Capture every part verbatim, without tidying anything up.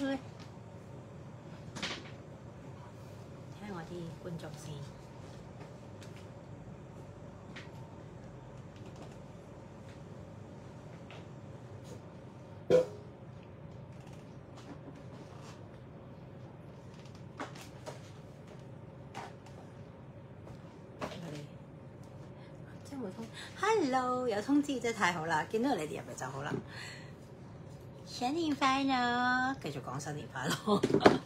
聽我啲觀眾先。Hello， 有通知真係太好啦！見到你哋入嚟就好啦。新年快樂，繼續講新年快樂。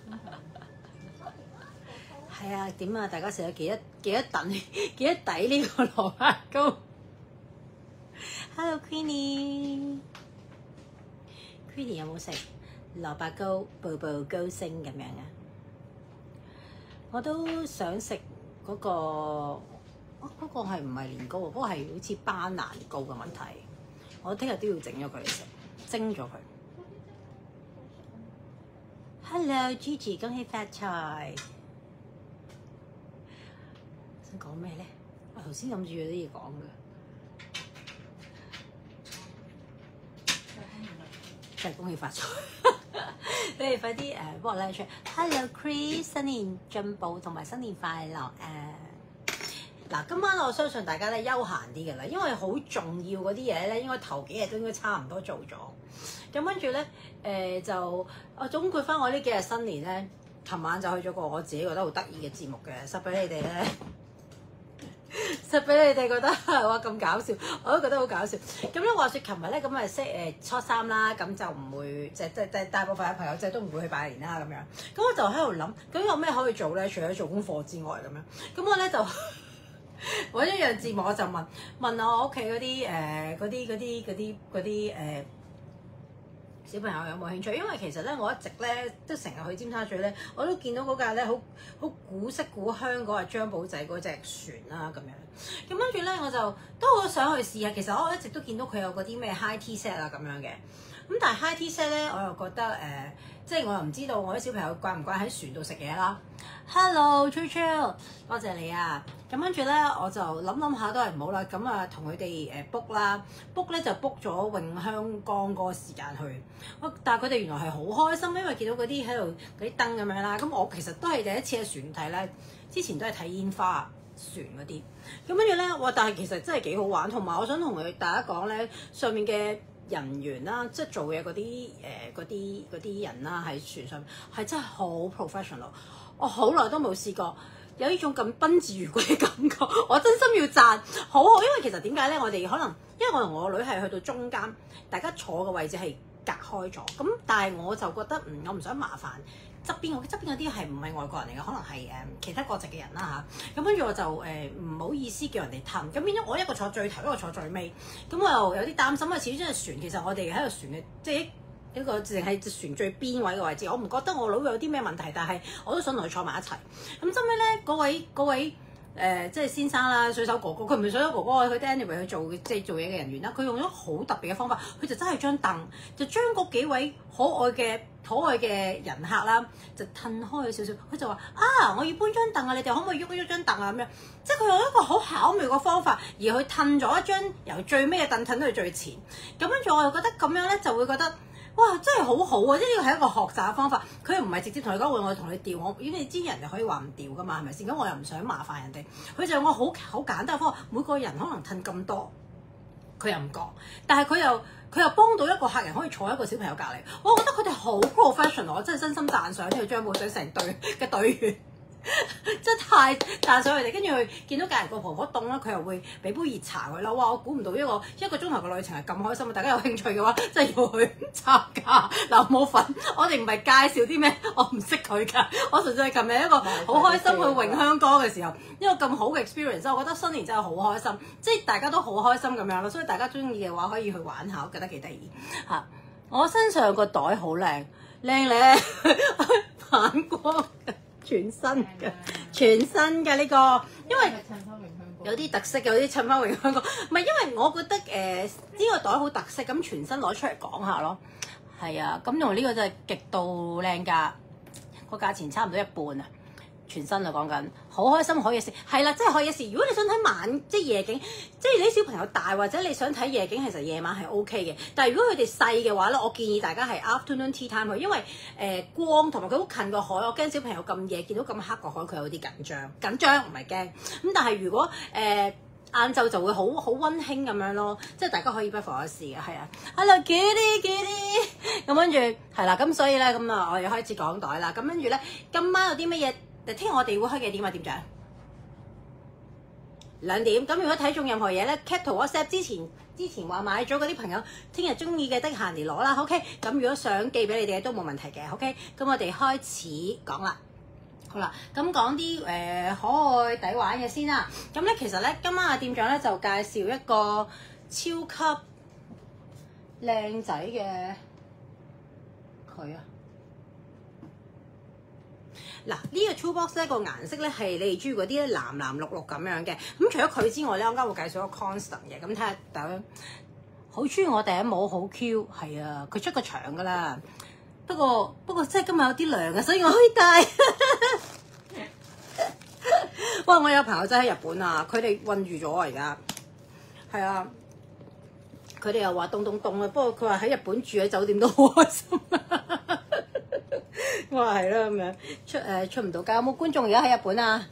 係啊，點啊？大家食咗幾多幾多等幾多底呢個蘿蔔糕 ？Hello Queenie，Queenie 有冇食蘿蔔糕步步高升咁樣啊？我都想食嗰個。嗰個係唔係年糕啊？嗰個係好似班蘭糕嘅問題。我聽日都要整咗佢嚟食，蒸咗佢。Hello，Gigi， 恭喜發財！想講咩咧？我頭先諗住有啲嘢講嘅，就係恭喜發財。你哋快啲誒幫我拉出 Hello，Chris， 新年進步同埋新年快樂誒！嗱，今晚我相信大家咧休閒啲嘅啦，因為好重要嗰啲嘢咧，應該頭幾日都應該差唔多做咗。咁跟住咧，誒、呃、就我總括翻我呢幾日新年咧，琴晚就去咗個我自己覺得好得意嘅節目嘅，實俾你哋咧，實俾你哋覺得哇咁搞笑，我都覺得好搞笑。咁咧話説琴日咧，咁啊識誒初三啦，咁就唔會即即即大部分嘅朋友即都唔會去拜年啦咁樣。咁我就喺度諗，究竟有咩可以做咧？除咗做功課之外咁樣，咁我咧就。揾一樣節目我就問問我屋企嗰啲誒嗰啲嗰啲嗰啲嗰啲誒小朋友有冇興趣？因為其實咧我一直咧都成日去尖沙咀咧，我都見到嗰架咧好好古色古香嗰個張寶仔嗰隻船啦咁樣。咁跟住咧我就都好想去試下。其實我一直都見到佢有嗰啲咩 high tea set 啊咁樣嘅。咁但係 high tea set 咧我又覺得誒、呃，即係我又唔知道我啲小朋友慣唔慣喺船度食嘢啦。Hello，Chill， 多謝你啊！咁跟住咧，我就諗諗下都係唔好啦。咁啊，同佢哋誒 book 啦 ，book 咧就 book 咗泳香江嗰個時間去。但係佢哋原來係好開心，因為見到嗰啲喺度嗰啲燈咁樣啦。咁我其實都係第一次喺船睇咧，之前都係睇煙花船嗰啲。咁跟住咧，哇！但係其實真係幾好玩，同埋我想同佢大家講咧，上面嘅人員啦，即係做嘢嗰啲誒嗰啲嗰啲人啦，喺船上係真係好 professional。我好耐都冇試過有呢種咁賓至如歸嘅感覺，我真心要讚，好好，因為其實點解咧？我哋可能因為我同我女係去到中間，大家坐嘅位置係隔開咗，咁但係我就覺得嗯，我唔想麻煩側邊，我側邊嗰啲係唔係外國人嚟嘅，可能係誒其他國籍嘅人啦嚇，咁跟住我就誒唔、呃、好意思叫人哋褪，咁變咗我一個坐最頭，一個坐最尾，咁我又有啲擔心啊，始終係船，其實我哋喺個船嘅即係。一個淨係船最邊位嘅位置，我唔覺得我老有啲咩問題，但係我都想同佢坐埋一齊。咁後尾咧，嗰位嗰位誒、呃、即係先生啦，水手哥哥，佢唔係水手哥哥，佢 anyway 去做即係做嘢嘅人員啦。佢用咗好特別嘅方法，佢就真係張凳，就將嗰幾位可愛嘅可愛嘅人客啦，就褪開咗少少。佢就話啊，我要搬張凳啊，你哋可唔可以喐一喐張凳啊？咁樣，即係佢用一個好巧妙嘅方法，而去褪咗一張由最尾嘅凳褪到去最前。咁跟住我又覺得咁樣咧，就會覺得。哇！真係好好啊！即係呢個係一個學習嘅方法。佢又唔係直接同你講，會我同你調我。如果你知人就可以話唔調噶嘛，係咪先？咁我又唔想麻煩人哋。佢就用個好好簡單嘅方法，每個人可能褪咁多，佢又唔講。但係佢又佢又幫到一個客人可以坐喺一個小朋友隔離。我覺得佢哋好 professional，我真係真心讚賞呢個張寶仔成隊嘅隊員。真係太讚賞佢哋，跟住佢見到隔離個婆婆凍啦，佢又會俾杯熱茶佢啦。哇！我估唔到一個一個鐘頭嘅旅程係咁開心啊！大家有興趣嘅話，真係要去參加。嗱，冇份，我哋唔係介紹啲咩，我唔識佢㗎。我純粹係琴日一個好開心去泳香江嘅時候，一個咁好嘅 experience，我覺得新年真係好開心，即係大家都好開心咁樣咯。所以大家中意嘅話，可以去玩下，我覺得幾得意嚇。我身上個袋好靚，靚咧反光嘅。全新嘅，全新嘅呢個，因為有啲特色，有啲襯翻泳香港。唔係，因為我覺得誒呢、呃呢個袋好特色，咁全新攞出嚟講下咯。係啊，咁同呢個真係極度靚價，個價錢差唔多一半啊。 全身啊，講緊好開心可以試，係啦，真係可以試。如果你想睇晚即係夜景，即係你啲小朋友大或者你想睇夜景，其實夜晚係 O K 嘅。但係如果佢哋細嘅話咧，我建議大家係 afternoon tea time 去，因為誒、呃、光同埋佢好近個海，我驚小朋友咁夜見到咁黑個海，佢有啲緊張，緊張唔係驚。咁但係如果誒晏晝就會好好溫馨咁樣咯，即係大家可以不妨一試嘅，係啊。Hello Kitty Kitty， 咁跟住係啦，咁所以咧咁啊，我哋開始講袋啦。咁跟住咧，今晚有啲乜嘢？聽日我哋會開幾點啊？店長兩點。咁如果睇中任何嘢咧 ，cap 圖 WhatsApp 之前之前話買咗嗰啲朋友，聽日中意嘅得閒嚟攞啦。OK，咁如果想寄俾你哋都冇問題嘅。OK，咁我哋開始講啦。好啦，咁講啲誒可愛抵玩嘅先啦。咁咧其實咧今晚嘅店長咧就介紹一個超級靚仔嘅佢啊。嗱，呢個 tool box 咧個顏色咧係你哋中意嗰啲咧藍藍綠綠咁樣嘅。咁除咗佢之外咧，我啱會介紹一個 constant 嘅。咁睇下大家好中意我第一帽好 Q， 係啊，佢出個場噶啦。不過不過真係今日有啲涼啊，所以我可以戴。哇！我有朋友真係喺日本啊，佢哋韞住咗啊，而家係啊。佢哋又話凍凍凍啊，不過佢話喺日本住喺酒店都好開心。我話係啦，咁樣出誒、呃、出唔到街，有冇觀眾而家喺日本啊？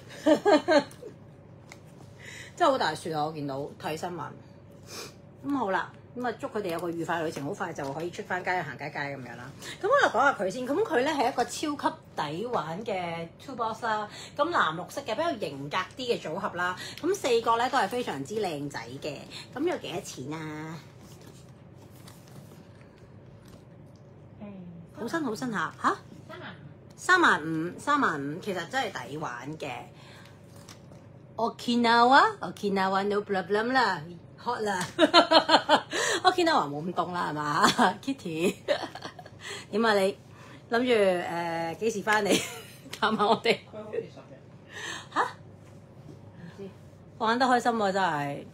真係好大雪啊！我見到睇新聞。咁、嗯、好啦，咁啊祝佢哋有個愉快旅程，好快就可以出翻街行街街咁樣啦。咁我就講下佢先。咁佢咧係一個超級抵玩嘅 tool box 啦。咁藍綠色嘅比較型格啲嘅組合啦。咁四個咧都係非常之靚仔嘅。咁要幾多錢啊？好新好新下嚇，三萬五三萬五，其實真係抵玩嘅。Okinawa Okinawa no problem 啦 ，hot 啦。Okinawa 冇咁凍啦，係嘛 ？Kitty 點啊？你諗住誒幾時翻嚟探下我哋？嚇？唔知玩得開心喎，真係。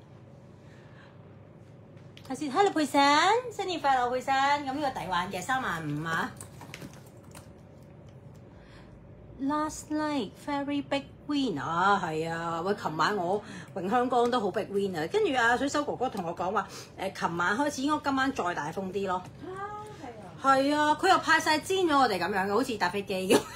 係先 ，Hello 佩珊，新年快樂佩珊。咁呢個抵玩嘅三萬五啊。Last night very big win 啊，係啊，喂，琴晚我榮香港都好 big win 啊。跟住阿水手哥哥同我講話，誒，琴晚開始應該今晚再大風啲咯。啊，係啊。係啊，佢又派晒煎咗我哋咁樣嘅，好似搭飛機咁。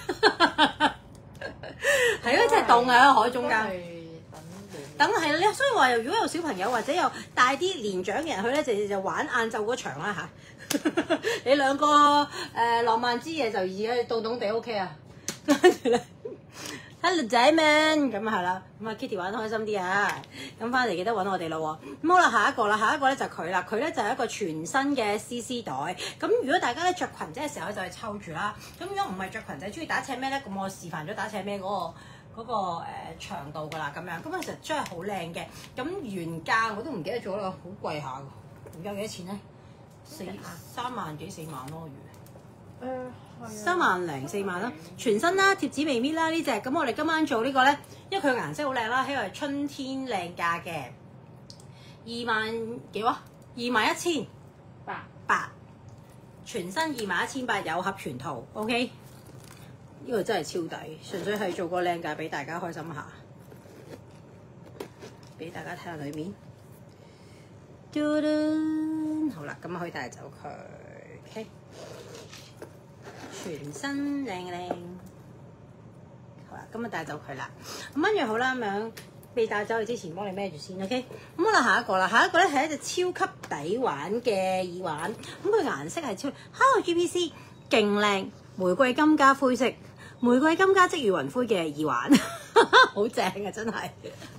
係啊，真係凍啊！喺海中間。等係啦，所以話如果有小朋友或者有帶啲年長嘅人去咧，就就玩晏晝嗰場啦嚇。你兩個誒、呃、浪漫之夜就而家凍凍地 OK 啊。跟住咧 ，Hello 仔 man 咁係啦，咁啊 Kitty 玩得開心啲啊。咁翻嚟記得揾我哋咯喎。咁好啦，下一個啦，下一個咧就係佢啦。佢咧就係一個全新嘅 C C 袋。咁如果大家咧着裙仔嘅時候咧，就係抽住啦。咁如果唔係着裙仔，中意打斜孭咧，咁我示範咗打斜孭嗰個。嗰、那個誒、呃、長度㗎啦，咁樣咁其實真係好靚嘅。咁原價我都唔記得咗啦，好貴下㗎。原價幾多錢咧？四三萬幾四萬咯，如誒係三萬零四萬啦，全新啦，貼紙未搣啦呢隻。咁我哋今晚做個呢個咧，因為佢顏色好靚啦，因為春天靚價嘅，二萬幾喎？二萬一千八八，全新二萬一千八有盒全套 ，OK。呢個真係超抵，純粹係做個靚價俾大家開心下，俾大家睇下裏面。嘟嘟好啦，咁可以帶走佢 ，OK。全身靚靚，好啦，咁啊帶走佢啦。咁跟住好啦，咁樣被帶走去之前，幫你孭住先 ，OK。咁好啦，下一個啦，下一個咧係一隻超級抵玩嘅耳環，咁佢顏色係超 ，Hello G P C， 勁靚，玫瑰金加灰色。玫瑰金加積如雲灰嘅耳環，好正啊！真係，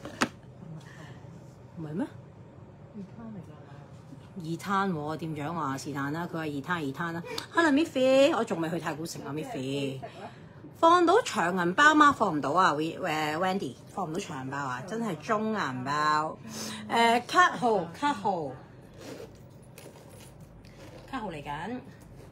唔係咩？二攤嚟㗎，二攤喎，店長話是但啦，佢話二攤二攤啦。Hello Miffy， 我仲未去太古城啊 Miffy。放到長銀包嗎？放唔到啊 ，We 誒 Wendy 放唔到長銀包啊，真係中銀包。誒卡號卡號卡號嚟緊。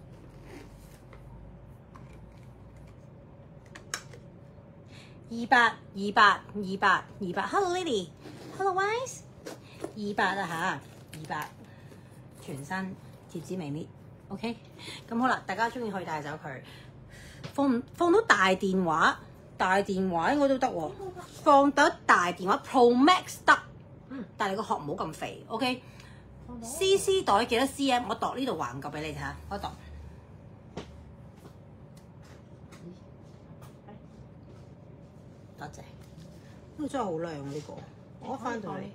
二百二百二百二百 ，Hello Lily，Hello Wise， 二百啊吓，二百全身貼紙未搣 ，OK，咁好啦，大家中意可以帶走佢，放放到大電話大電話應該都得喎，放得大電話 Pro Max 得，嗯，但係你個殼唔好咁肥 ，OK？C C 袋幾多 C M？ 我度呢度橫嚿俾你睇下，我度。多謝，呢個真係好靚啊！呢個我一翻到嚟，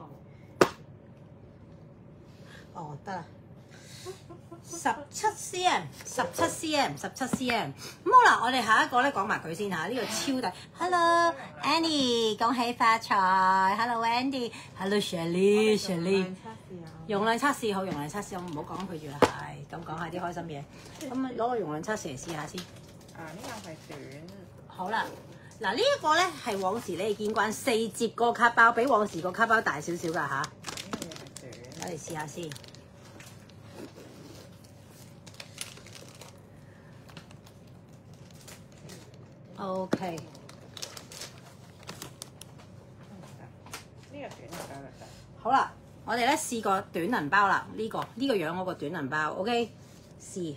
哦得啦。十七 cm， 十七 cm， 十七 cm。咁好啦，我哋下一個咧講埋佢先嚇，呢、這個超大。Hello Annie， 恭喜發財。Hello Andy，Hello Shirley，Shirley。容量測試好，容量測試好，唔好講佢住啦，係咁講下啲開心嘢。咁啊攞個容量測試嚟試下先。 啊，呢個係短。 好啦，嗱呢一個咧係往時你哋見慣四折個卡包，比往時個卡包大少少㗎吓，呢個係短。 我哋試下先。OK， 呢個短能包就得。 好啦，我哋咧試過短能包啦，呢、這個呢、這個樣嗰個短能包 ，OK， 試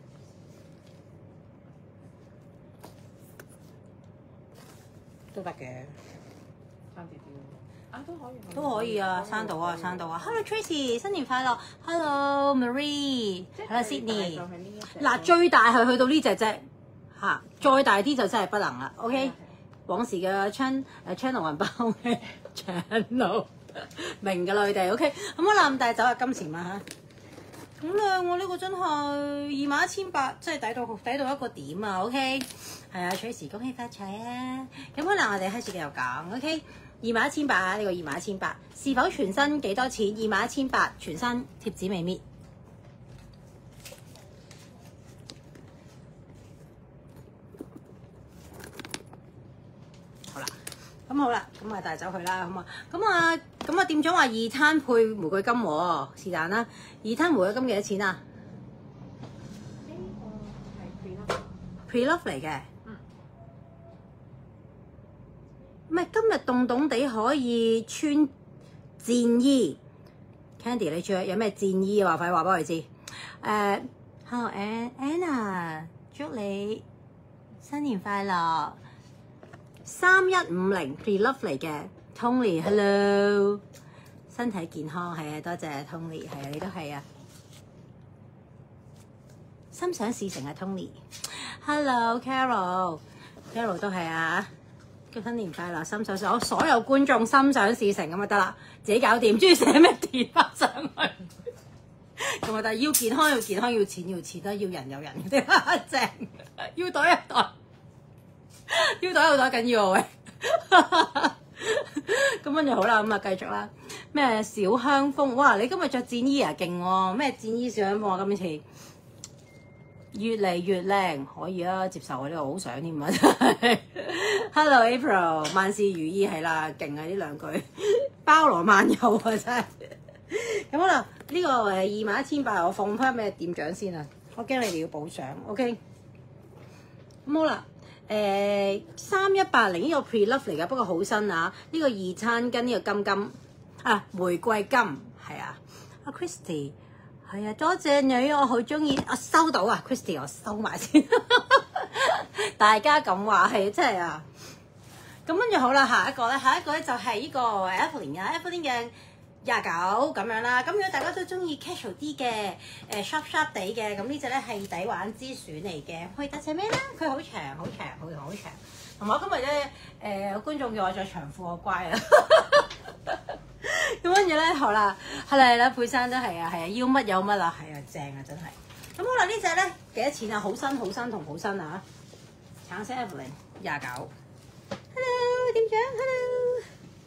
都得嘅， 慳啲啲啊都可以， 都可以啊，生到啊，生到啊 ！Hello Tracy， 新年快樂 ！Hello Marie，Hello Sydney。嗱，最大係去到呢隻啫。嚇，再大啲就真係不能啦。OK， 往時嘅 channel 誒 channel 雲包嘅 channel 明㗎啦，佢哋 OK。咁我攬大走下金錢嘛嚇，好靚喎！呢個真係二萬一千八，真係抵到抵到一個點啊。OK， 係啊，取時恭喜發財啊！咁可能我哋開始繼續講 OK， 二萬一千八啊，呢個二萬一千八是否全新幾多錢？二萬一千八全新，貼紙未搣。咁好啦，咁啊帶走佢啦，咁啊，咁啊，咁啊店長話二攤配玫瑰金喎，是但啦，二攤玫瑰金幾多錢啊？ 呢個係 pre-love 嚟嘅，嗯，唔係今日凍凍地可以穿戰衣 ，Candy 你着有咩戰衣話快話俾我哋知。誒 ，Hello Anna， 祝你新年快樂。三一五零 pre-love 嚟嘅 Tony，Hello， 身體健康係啊，多謝 Tony， 係啊，你都係啊，心想事成啊 Tony，Hello Carol，Carol 都係啊，祝新年快樂，心想事，我所有觀眾心想事成咁就得啦，自己搞掂，中意寫咩填翻上去，咁啊，但係要健康要健康，要錢要錢啦，要人有人嗰啲正，要袋一袋。腰袋腰袋緊要啊喂，咁跟住好啦，咁啊繼續啦。咩小香風？哇！你今日着戰衣啊，勁喎！咩戰衣小香風啊？今次越嚟越靚，可以啊，接受我呢個好想添啊！真係。Hello April， 萬事如意係啦，勁啊呢兩句，包羅萬有啊真係。咁好啦，呢、這個誒二萬一千八，我放翻咩店長先啊？我驚你哋要補償 ，OK？咁好啦。誒三一八零呢個 pre-love 嚟㗎，不過好新啊！呢、這個二餐跟呢個金金啊玫瑰金係啊，阿 Christy 係啊，多謝你，我好中意，我收到啊 Christy， 我收埋先。大家咁話係真係啊！咁跟住好啦，下一個咧，下一個咧就係呢個 Evelyn 啊 Evelyn 嘅廿九咁樣啦。咁如果大家都中意 casual 啲嘅，誒 sharp sharp 地嘅，咁呢隻咧係抵玩之選嚟嘅。可以搭隻咩咧？佢好長，好長，好長，好長。同埋我今日咧，誒、呃、有觀眾叫我着長褲，我乖啦。咁跟住咧，好啦，係啦係啦，配衫都係啊，係啊，要乜有乜啊，係啊，正啊，真係。咁好啦，呢隻咧幾多錢啊？好新好新同好新啊！橙色 Evelyn 廿九。Hello 店長 ，Hello。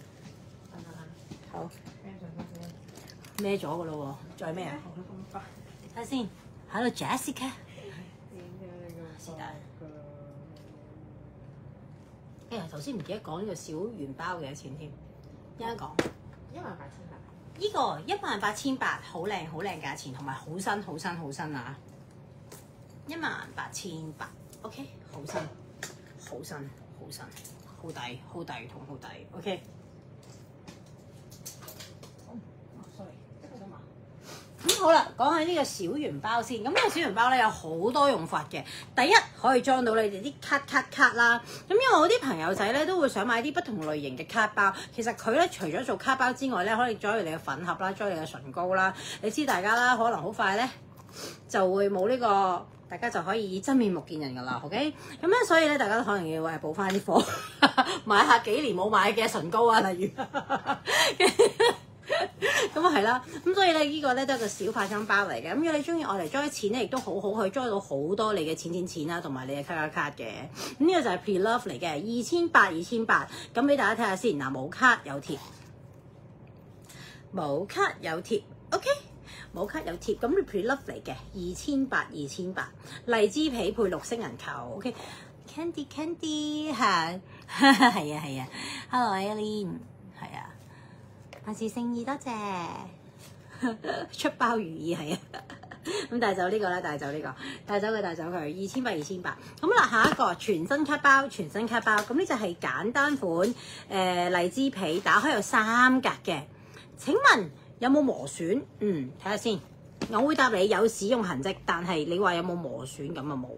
好。孭咗噶咯喎，再咩啊？睇下先。Hello Jessica。是但。哎呀，頭先唔記得講呢個小元包幾多錢添，一陣講。 一萬八千八。 呢個一萬八千八，好靚好靚價錢，同埋好新好新好新啊！一萬八千八 ，OK， 好新好新好新，好抵好抵同好抵 ，OK。 咁好啦，講下呢個小圓包先。咁呢個小圓包咧有好多用法嘅。第一可以裝到你哋啲卡卡卡啦。咁因為我啲朋友仔咧都會想買啲不同類型嘅卡包。其實佢咧除咗做卡包之外咧，可以裝你嘅粉盒啦，裝你嘅唇膏啦。你知大家啦，可能好快咧就會冇呢個，大家就可以真面目見人㗎啦。OK，咁咧所以咧大家都可能要誒補翻啲貨，買下幾年冇買嘅唇膏啊，例如。咁啊係啦，咁所以咧呢個咧都係個小化妝包嚟嘅。咁如果你中意愛嚟裝啲錢咧，亦都好好可以裝到好多你嘅錢錢錢啦，同埋你嘅卡卡卡嘅。咁呢個就係 Pre-Love 嚟嘅，二千八二千八。咁俾大家睇下先，嗱冇卡有貼，冇卡有貼 ，OK， 冇卡有貼。咁 Pre-Love 嚟嘅，二千八二千八，荔枝皮配綠色銀球 ，OK。Candy Candy 係係啊係啊 ，Hello Eileen 係啊。萬事勝意，多謝出包如意係啊！咁帶走呢個啦，帶走呢個，帶走佢，帶走佢，二千八，二千八。咁啦，下一個全新卡包，全新卡包。咁呢就係簡單款，誒、呃、荔枝皮，打開有三格嘅。請問有冇磨損？嗯，睇下先。我會答你有使用痕跡，但係你話有冇磨損咁啊冇。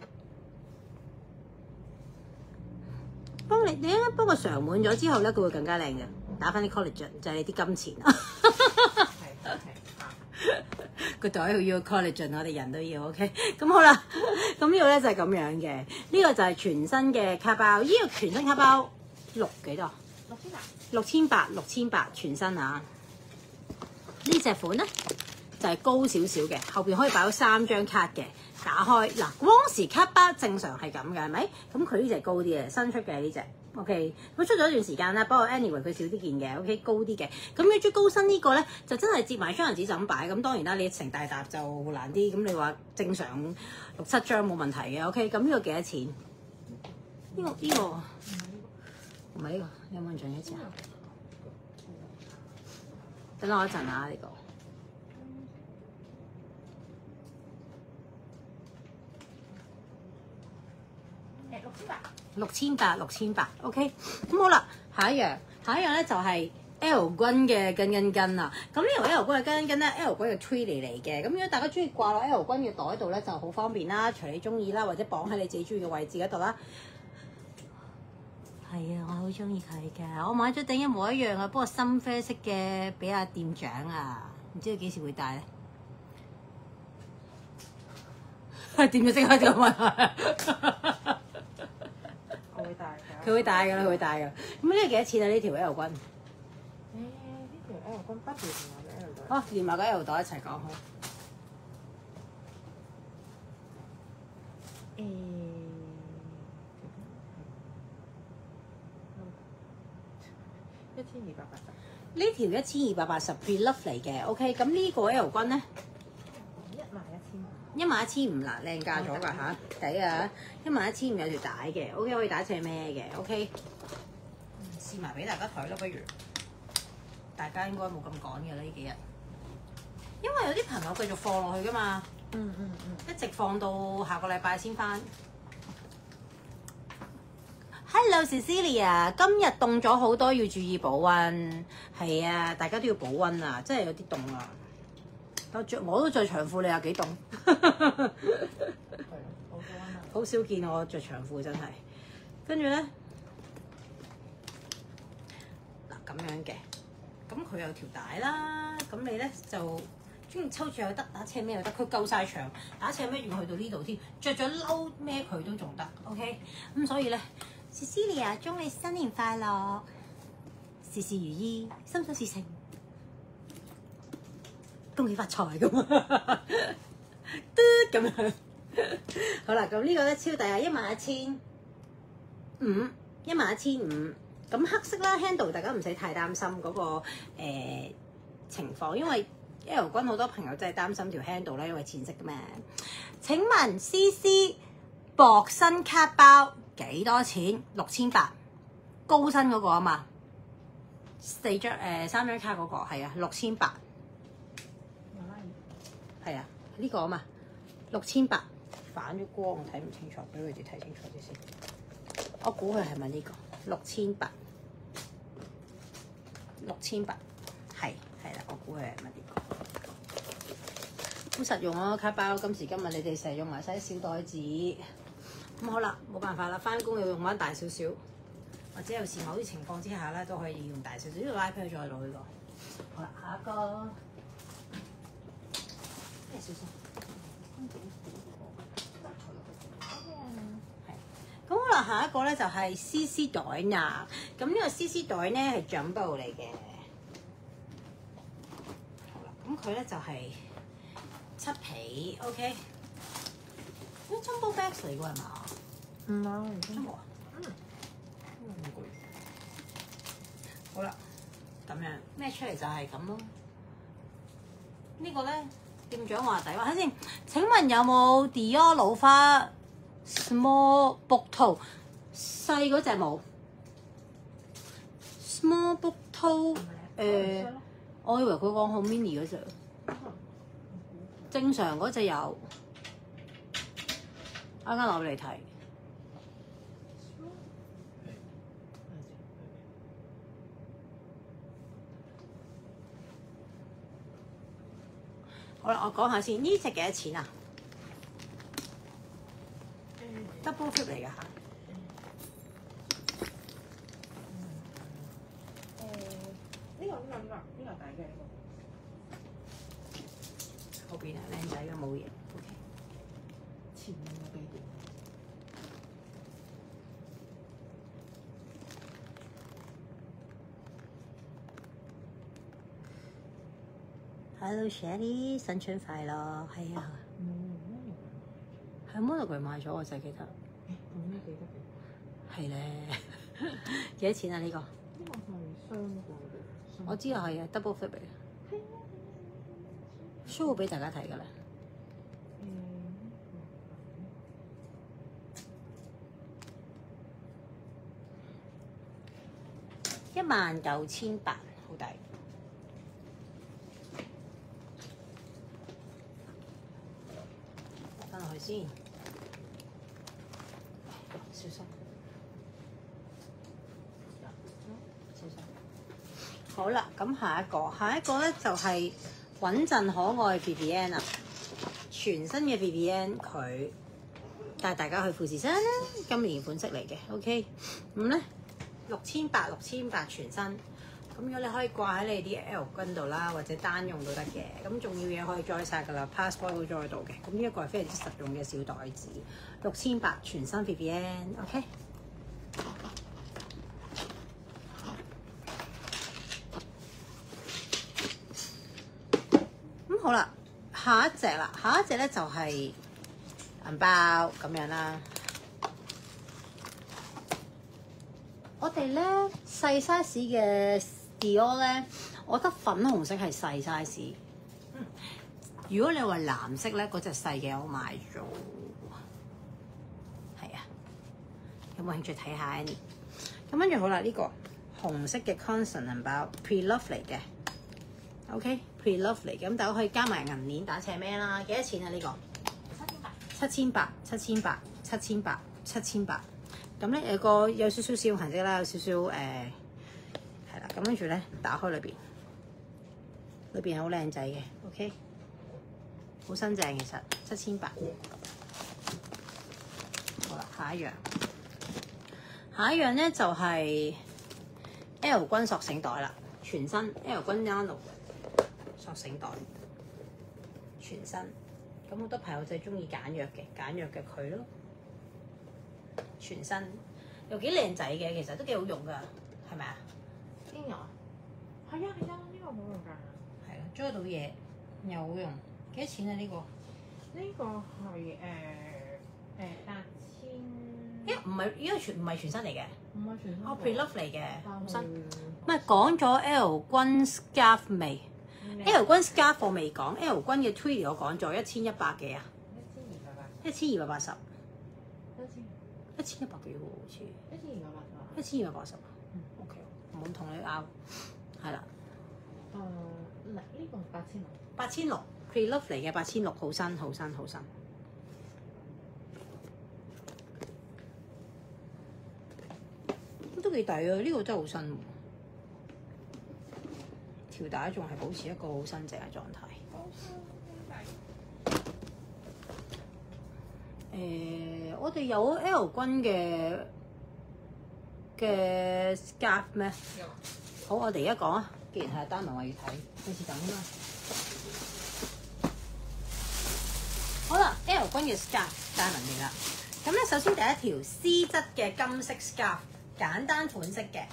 幫你你一幫佢常滿咗之後咧，佢會更加靚嘅。打翻啲 collagen 就係你啲金錢啊！ 係係個袋要 collagen， 我哋人都要 OK。咁好啦，咁呢個咧就係咁樣嘅。呢、這個就係全新嘅卡包。呢、這個全新卡包六幾多？ 六千八。六千八，六千八全新啊！呢隻款咧就係、是、高少少嘅，後邊可以擺到三張卡嘅。打開嗱，光時卡包正常係咁嘅，係咪？咁佢呢隻高啲嘅，新出嘅呢隻。OK，咁出咗一段時間啦，不過 anyway 佢少啲件嘅 ，OK 高啲嘅。咁要最高身個呢個咧，就真係接埋雙人紙就咁擺。咁當然啦，你成大沓就難啲。咁你話正常六七張冇問題嘅，OK。咁呢個幾多錢？呢、呢個呢、呢個唔係呢個，有冇人仲一錢啊？等我一陣啊，呢、呢個。 六千八， 六千八，六千八，OK。咁好啦，下一樣，下一樣咧就係 L 君嘅根根根啦。咁呢條 L 君嘅根根根咧 ，L 君嘅 Twilly 嚟嘅。咁如果大家中意掛落 L 君嘅袋度咧，就好方便啦，隨你中意啦，或者綁喺你自己中意嘅位置嗰度啦。係啊，我好中意佢嘅。我買咗頂一模一樣啊，不過深啡色嘅俾阿店長啊，唔知佢幾時會戴咧？店長即刻就問。 我會帶㗎。 佢會帶㗎啦，佢會帶㗎。咁呢個幾多錢啊？呢條 L 君？誒， 呢條 L 君不斷同埋嘅 L 袋。 哦，連埋個 L 袋一齊講好。 誒，一千二百八十。 呢條一千二百八十 Pre-Love 嚟嘅 ，OK。咁呢個 L 君咧？ 一萬一千五。 一萬一千五啦，靚價咗㗎嚇，抵啊！一萬一千五有條帶嘅 ，OK 可以打斜孭嘅 ，OK。試埋俾大家睇咯，不如大家應該冇咁趕嘅啦呢幾日，因為有啲朋友繼續放落去㗎嘛， 嗯嗯嗯， 一直放到下個禮拜先翻。Hello Cecilia， 今日凍咗好多，要注意保溫。係啊，大家都要保溫啊，真係有啲凍啊。我著我都着長褲，你有幾凍？ 係啊，好高溫啊！ 好少見我着長褲真係。跟住咧，嗱咁樣嘅，咁佢有條帶啦。咁你咧就中意抽住又得，打斜孭又得。佢夠晒長，打斜孭仲去到呢度添。着咗褸孭佢都仲得。OK，咁所以咧 ，Cecilia 祝你新年快樂，事事如意，心想事成。恭喜發財咁啊！嘟咁樣，好啦，咁呢個咧超抵啊，一萬一千五，一萬一千五。咁黑色啦 handle， 大家唔使太擔心嗰、那個誒、呃、情況，因為 L 君好多朋友真係擔心條 handle 咧，因為淺色嘅嘛。請問 C C 薄身卡包幾多錢？六千八，高身嗰個啊嘛，四張誒、呃、三張卡嗰、那個係啊，六千八。係啊，呢、這個啊嘛，六千八，反咗光，我睇唔清楚，俾佢哋睇清楚啲先。我估佢係咪呢個六千八？六千八，係係啦，我估佢係咪呢個？ 好實用啊！卡包今時今日你哋成日用埋晒啲小袋子，咁好啦，冇辦法啦，翻工要用翻大少少，或者有時某啲情況之下咧都可以用大少少。呢個 iPad 再攞呢個，好啦，下一個咩小心？係，咁好啦，下一個咧就係 C C 袋啦。咁呢個 C C 袋咧係 Jumbo 嚟嘅，好啦，咁佢咧就係、是。七皮 ，OK，啲 jumbo bags 嚟㗎係嘛？ 唔係 jumbo 啊，嗯，咁貴。好啦，咁樣咩出嚟就係咁咯。呢個咧店長話抵話，睇先。請問有冇 Dior 老花 small book toe 細嗰隻冇 ？small book toe 誒，我以為佢講好 mini 嗰隻。正常嗰隻有，啱啱攞嚟睇。好啦，我講下先，呢隻幾多錢啊？double flip 嚟㗎嚇。 誒，呢個呢個呢個呢個大嘅呢個。 後邊啊，靚仔嘅冇嘢 ，OK。 前面個地點。 Hello Shelly，新春快樂，係啊。 嗯， 係 Monogram 買咗，我就記得。 誒，咁記得嘅。 係咧，幾多錢啊？呢、這個？ 呢個係雙個嘅。 我知啊，係啊 ，double flip 嚟嘅。show 俾大家睇㗎啦。一萬九千八，好抵。放落去先，小心，小心。好啦，咁下一個，下一個咧就係、是。穩陣可愛 Vivienne 啊，全新嘅 Vivienne 佢帶大家去富士山，今年款式嚟嘅 ，OK，咁咧六千八六千八全新，咁如果你可以掛喺你啲 L 巾度啦，或者單用都得嘅，咁重要嘢可以載晒㗎啦 ，passport 都載到嘅，咁呢一個係非常之實用嘅小袋子，六千八全新 Vivienne，OK。好啦，下一隻啦，下一隻咧就係銀包咁樣啦。我哋咧細 size 嘅 Dior 咧，我覺得粉紅色係細 size。嗯，如果你話藍色咧，嗰隻細嘅我買咗。係啊，有冇興趣睇下 Annie？咁跟住好啦，呢、這個紅色嘅 Constant 銀包 Pre-Love 嚟嘅 ，OK。Pre-Love 嚟嘅，咁大家可以加埋銀鏈打斜孭啦。幾多錢啊？呢、這個七千八，七千八，七千八，七千八。咁咧有個有少少使用痕跡啦，有少少誒係啦。咁跟住咧打開裏邊，裏邊係好靚仔嘅 ，OK， 好新淨其實，七千八。好啦，下一樣，下一樣咧就係 L 君索繩袋啦，全新 L 君 Nano。索繩袋全新，咁好多朋友仔中意簡約嘅，簡約嘅佢咯，全新又幾靚仔嘅，其實都幾好用噶，係咪啊？ 邊個啊？係啊係啊，呢個好用㗎。 係啊，裝到嘢又好用，幾多錢啊？呢個呢個係誒誒八千。 咦？唔係，呢個全唔係全新嚟嘅， 唔係全新。 哦 Pre-Love 嚟嘅，好新。 唔唔係講咗 L 君 Scarf 未？L 君 Scarf 我未講 ，L 君嘅 Tweedy 我講咗一千一百幾啊？一千二百八十。一千一百幾喎，好似。 一千二百八十。 一千二百八十。嗯 ，OK， 唔好同你拗。係啦。 誒，嗱，呢個八千六。 八千六 Pre-Love 嚟嘅，八千六，好新，好新，好新。都幾抵啊！呢、這個真係好新喎。條帶仲係保持一個好新淨嘅狀態。 誒，我哋有 L 君嘅嘅 scarf 咩？ 有。 好，我哋而家講啊。既然係單文話要睇，費事等啊嘛。好啦 ，L 君嘅 scarf 單文嚟啦。咁咧，首先第一條絲質嘅金色 scarf， 簡單款式嘅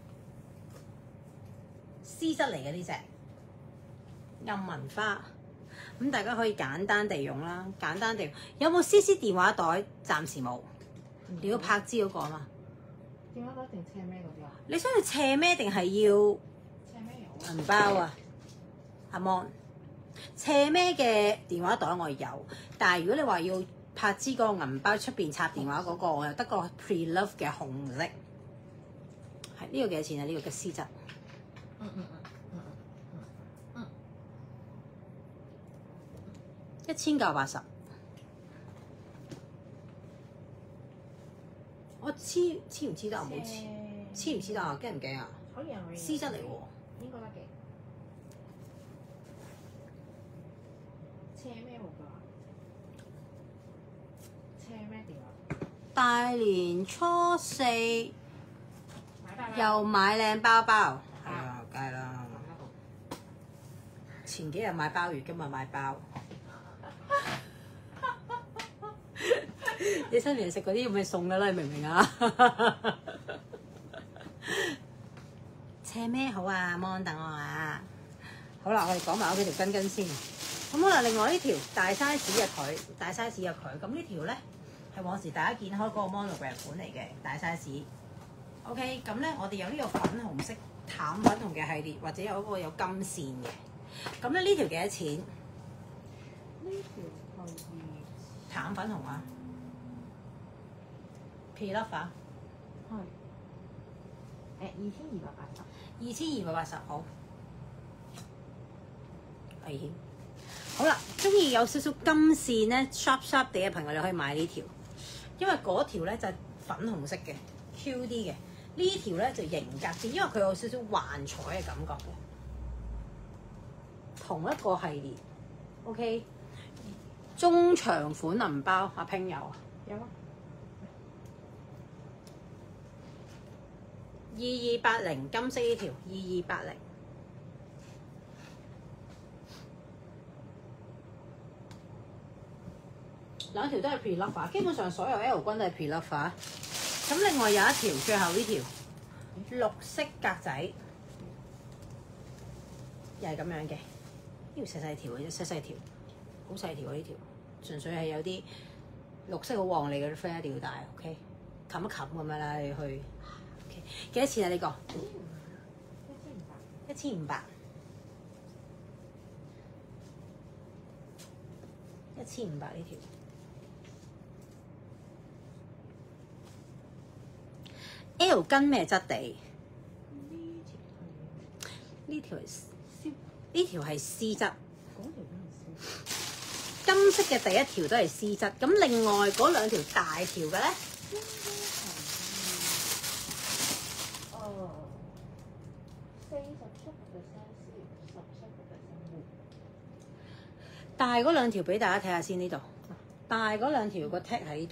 絲質嚟嘅呢隻暗紋花。咁大家可以簡單地用啦，簡單地用。有冇 C C 電話袋？暫時冇。你要拍支嗰個啊嘛。 電話袋定斜孭嗰啲啊？ 你想要斜孭定係要斜孭有銀包啊？阿 Mon，斜孭嘅電話袋我有，但係如果你話要拍支嗰個銀包出邊插電話嗰、嗰個，我又得個 Pre-Love 嘅紅色。係呢、呢個幾多錢啊？呢、呢個嘅絲質。 嗯嗯嗯嗯一千九百八十，我黐黐唔黐得啊？冇黐，黐唔黐得啊？驚唔驚啊？ 可以啊，可以。 絲質嚟喎， 應該得嘅。斜咩好㗎？斜咩電話？ 大年初四買包包又買靚包包，係啊，梗係啦。前幾日買鮑魚，今日買包。你新年食嗰啲咁嘅餸㗎啦，你明唔明啊？斜咩好啊？Mon 等我啊！好啦，我哋講埋嗰幾條巾巾先。咁好啦，另外呢條大 size 嘅佢，大 size 嘅佢，咁呢條咧係往時大家見開嗰個 monogram 款嚟嘅大 size。OK，咁咧我哋有呢個粉紅色、淡粉紅嘅系列，或者有嗰個有金線嘅。咁咧呢條幾多錢？ 呢條係淡粉紅啊 Pre-Love 啊， 係誒二千二百八十。 二千二百八十好。危險。好啦，中意有少少金線咧 sharp sharp 地嘅朋友，你可以買呢條，因為嗰條咧就係粉紅色嘅 Q 啲嘅，呢條咧就型格啲，因為佢有少少幻彩嘅感覺嘅，同一個系列 OK。中長款銀包，阿拼有啊， 有啊。 二二八零金色呢條，二二八零。兩條都係 Pre-Love， 基本上所有 L 君都係 Pre-Love。咁另外有一條，最後呢條綠色格仔，又係咁樣嘅，呢條細細條嘅啫，細細條，好細條啊呢條，純粹係有啲綠色好旺利嘅 friend 一定要帶 ，OK， 冚一冚咁樣啦，你去 ，OK， 幾多錢啊呢、呢個？一千五百。一千五百呢條。L 跟咩質地？呢條係呢條係絲質，金色嘅第一條都係絲質。咁另外嗰兩條大條嘅咧？ 哦，四十七個 percent 絲，十七個 percent 木。 大嗰兩條俾大家睇下先，呢度大嗰兩條個 tag 喺呢度。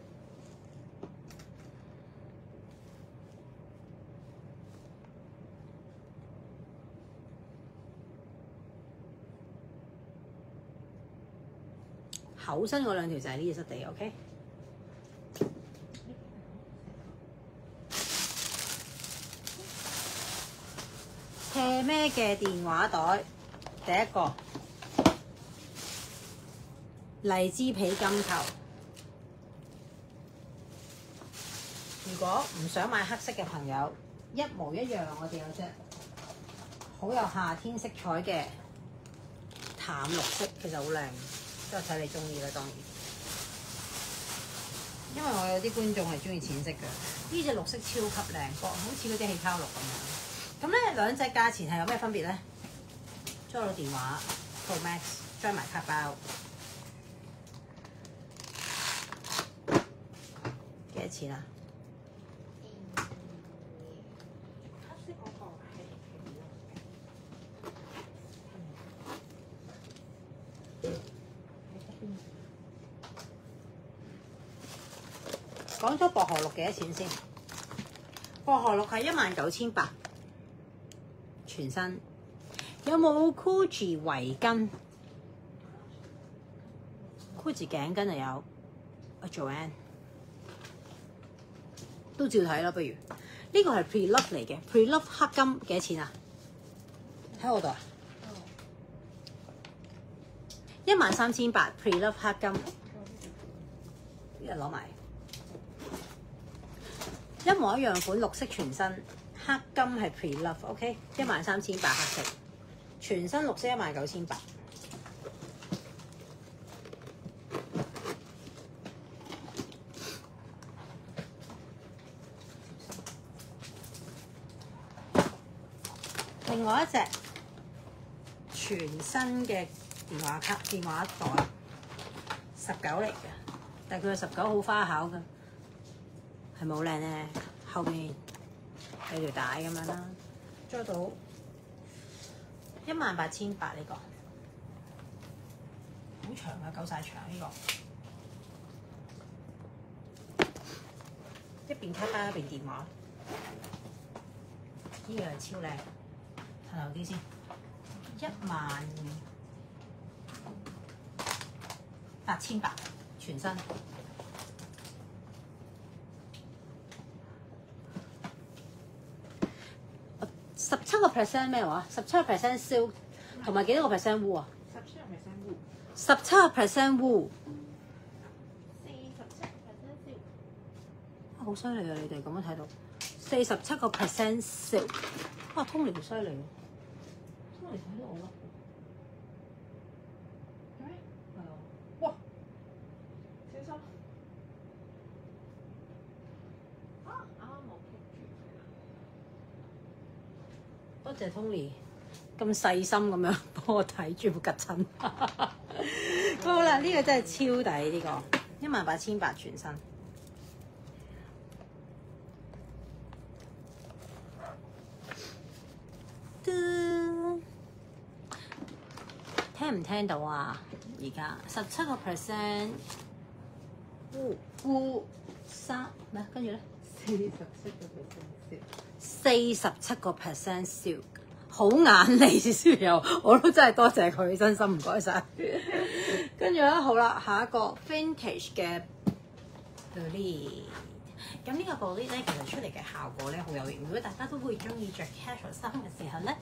厚身嗰兩條就係呢隻質地 ，OK。斜咩嘅電話袋，第一個荔枝皮金球。如果唔想買黑色嘅朋友，一模一樣，我哋有隻好有夏天色彩嘅淡綠色，其實好靚。都係睇你中意啦，當然。因為我有啲觀眾係中意淺色嘅，呢隻綠色超級靚，好似嗰啲氣泡綠咁樣。咁咧兩隻價錢係有咩分別咧？裝到電話 Pro Max， 裝埋卡包，幾多錢啊？ 黑色嗰個係講咗薄荷綠幾多錢先？薄荷綠係一萬九千八全身。有冇 Gucci 圍巾 ？Gucci 頸巾就有。阿 Joanne 都照睇啦，不如呢個係 Pre-Love 嚟嘅 Pre-Love 黑金幾多錢啊？喺我度啊，一萬三千八 Pre-Love 黑金，一攞埋一模一樣款，綠色全身黑金係 Pre-Love，OK， 一萬三千八黑色，全身綠色一萬九千八。另外一隻全新嘅電話卡、電話袋，十九嚟嘅，但係佢嘅十九好花巧嘅，係咪好靚咧？後面有條帶咁樣啦，捉到一萬八千八呢個，好長啊，夠晒長呢個，一邊卡包一邊電話，呢個係超靚。睇留啲先，一萬八千八全身，十七個 percent 咩話？十七個 percent silk 同埋幾多個 percent wool 啊？ 十七個 percent wool， 十七個 percent wool， 四十七 percent silk， 好犀利啊！你哋咁樣睇到四十七個 percent silk， 哇，Tony好犀利喎！嚟睇到我咯，係咩？係啊！哇， 小心！啊，啱啱冇棘住。 多謝 Tony 咁細心咁樣幫我睇住部吉親。好啦，呢、這個真係超抵呢、這個，一萬八千八全身。聽唔聽到啊？而家十七個 percent，烏烏三咩？跟住咧， 四十七個 percent silk， 四十七個 percent silk， 好眼利小友，我都真係多謝佢，真心唔該晒。跟住咧，好啦，下一個 vintage 嘅 bolide，咁呢個 bolide咧，其實出嚟嘅效果咧好有型。如果大家都會中意着 casual 衫嘅時候咧，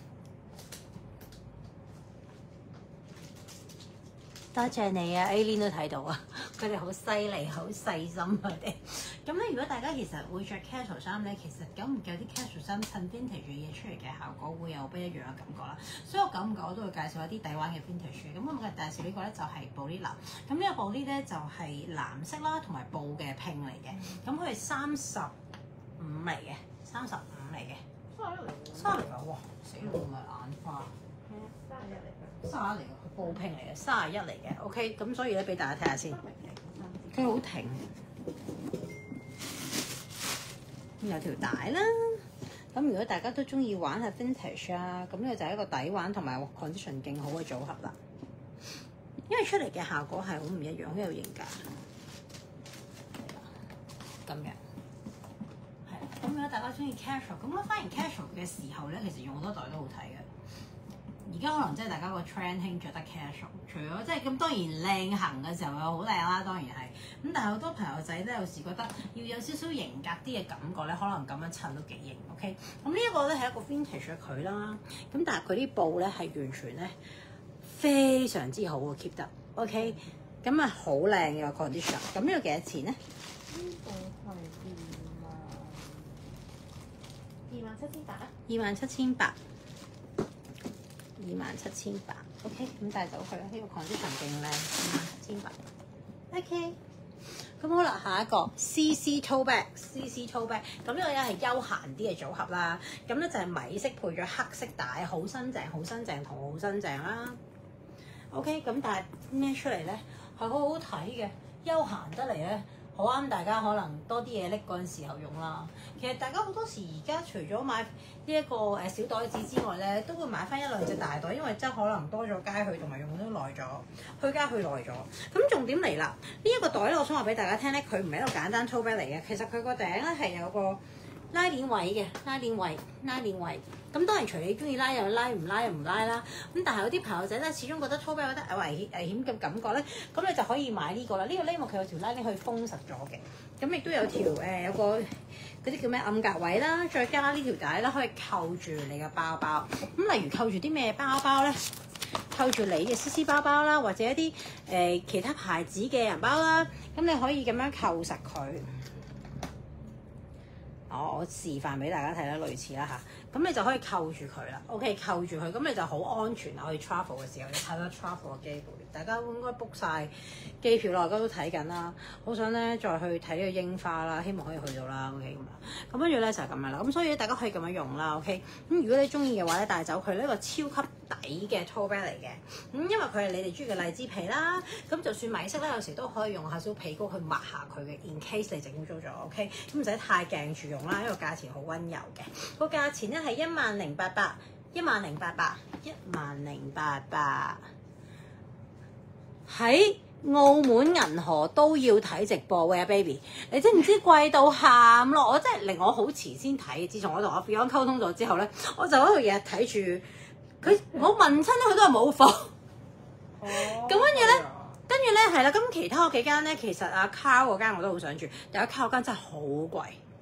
多謝你啊 ，Aileen 都睇到啊，佢哋好犀利，好細心佢哋。咁咧，如果大家其實會着 casual 衫咧，其實久唔久啲 casual 衫襯 vintage 嘅嘢出嚟嘅效果會有不一樣嘅感覺啦。所以我久唔久我都會介紹一啲底玩嘅 vintage 嘅。咁我今日介紹呢個咧就係 bolide。咁呢個 bolide咧就係藍色啦，同埋布嘅拼嚟嘅。咁佢係三十五嚟嘅，三十五嚟嘅。 三十一嚟㗎。 三十嚟㗎，哇！死咯，唔係眼花。 係啊，三十一嚟㗎。 三十一嚟㗎，佢布拼嚟嘅，三十一嚟嘅。OK，咁所以咧俾大家睇下先。佢好挺。有條帶啦，咁如果大家都中意玩下 vintage 啊，咁呢個就係一個底玩同埋 condition 勁好嘅組合啦。因為出嚟嘅效果係好唔一樣，好有型㗎。咁樣係，咁如果大家中意 casual，咁我發現 casual 嘅時候咧，其實用好多袋都好睇嘅。而家可能即係大家個 trend 興着得 casual，除咗即係咁當然靚行嘅時候又好靚啦，當然係。咁但係好多朋友仔咧有時覺得要有少少型格啲嘅感覺咧，可能咁樣襯都幾型。OK，咁呢一個咧係一個 vintage 嘅佢啦。咁但係佢啲布咧係完全咧非常之好嘅 keep 得。OK，咁啊好靚嘅 condition。咁呢個幾多錢咧？ 呢個係二萬二萬七千八啊！ 二萬七千八。二萬七千八 ，OK，咁帶走佢啦。呢個 condition 勁靚，二萬七千八 ，OK。咁好啦，下一個 C C tote bag，C C tote bag，咁呢個咧係休閒啲嘅組合啦。咁咧就係米色配咗黑色帶，好新淨，好新淨同好新淨啦。OK，咁但係孭出嚟咧係好好睇嘅，休閒得嚟咧， 好啱大家可能多啲嘢拎嗰陣時候用啦。其實大家好多時而家除咗買呢一個誒小袋子之外咧，都會買翻一兩隻大袋，因為真係可能多咗街去同埋用得耐咗，去街去耐咗。咁重點嚟啦，呢、這、一個袋咧，我想話俾大家聽咧，佢唔係一個簡單 tote bag 嚟嘅，其實佢個頂咧係有個拉鏈位嘅，拉鏈位，拉鏈位。咁當然隨你中意拉又拉，唔拉又唔拉啦。咁但係有啲朋友仔咧，始終覺得 tote bag 覺得危險危險嘅感覺咧，咁你就可以買呢、這個啦。呢、這個呢，佢有條拉鏈可以封實咗嘅，咁亦都有條誒、呃、有個嗰啲叫咩暗格位啦，再加呢條帶啦，可以扣住你嘅包包。咁例如扣住啲咩包包咧？扣住你嘅 C C 包包啦，或者一啲誒、呃、其他牌子嘅人包啦，咁你可以咁樣扣實佢。我我示範俾大家睇啦，類似啦嚇。咁你就可以扣住佢啦 ，OK， 扣住佢，咁你就好安全啦。去 travel 嘅時候，你睇到 travel 嘅機會，大家應該 book 晒機票啦，我而家都睇緊啦。好想咧再去睇呢個櫻花啦，希望可以去到啦 ，OK 咁樣。咁跟住咧就係咁樣啦。咁所以大家可以咁樣用啦 ，OK。咁如果你中意嘅話咧，帶走佢呢個超級抵嘅 tote bag 嚟嘅。咁因為佢係你哋中意嘅荔枝皮啦，咁就算米色咧，有時都可以用下少皮膏去抹下佢嘅 in case 你整污糟咗 ，OK。咁唔使太鏡住用啦，因為價錢好溫柔嘅。個價錢咧係一萬零八百，一萬零八百，一萬零八百。喺澳門銀河都要睇直播喂啊 baby， 你知唔知貴到喊咯？我真係令我好遲先睇。自從我同我 Beyond 溝通咗之後咧，我就喺度日日睇住佢。我問親咧，佢都係冇貨。咁跟住咧，跟住咧係啦。咁其他嗰幾間咧，其實阿 Carl 嗰間我都好想住，但係 Carl 嗰間真係好貴。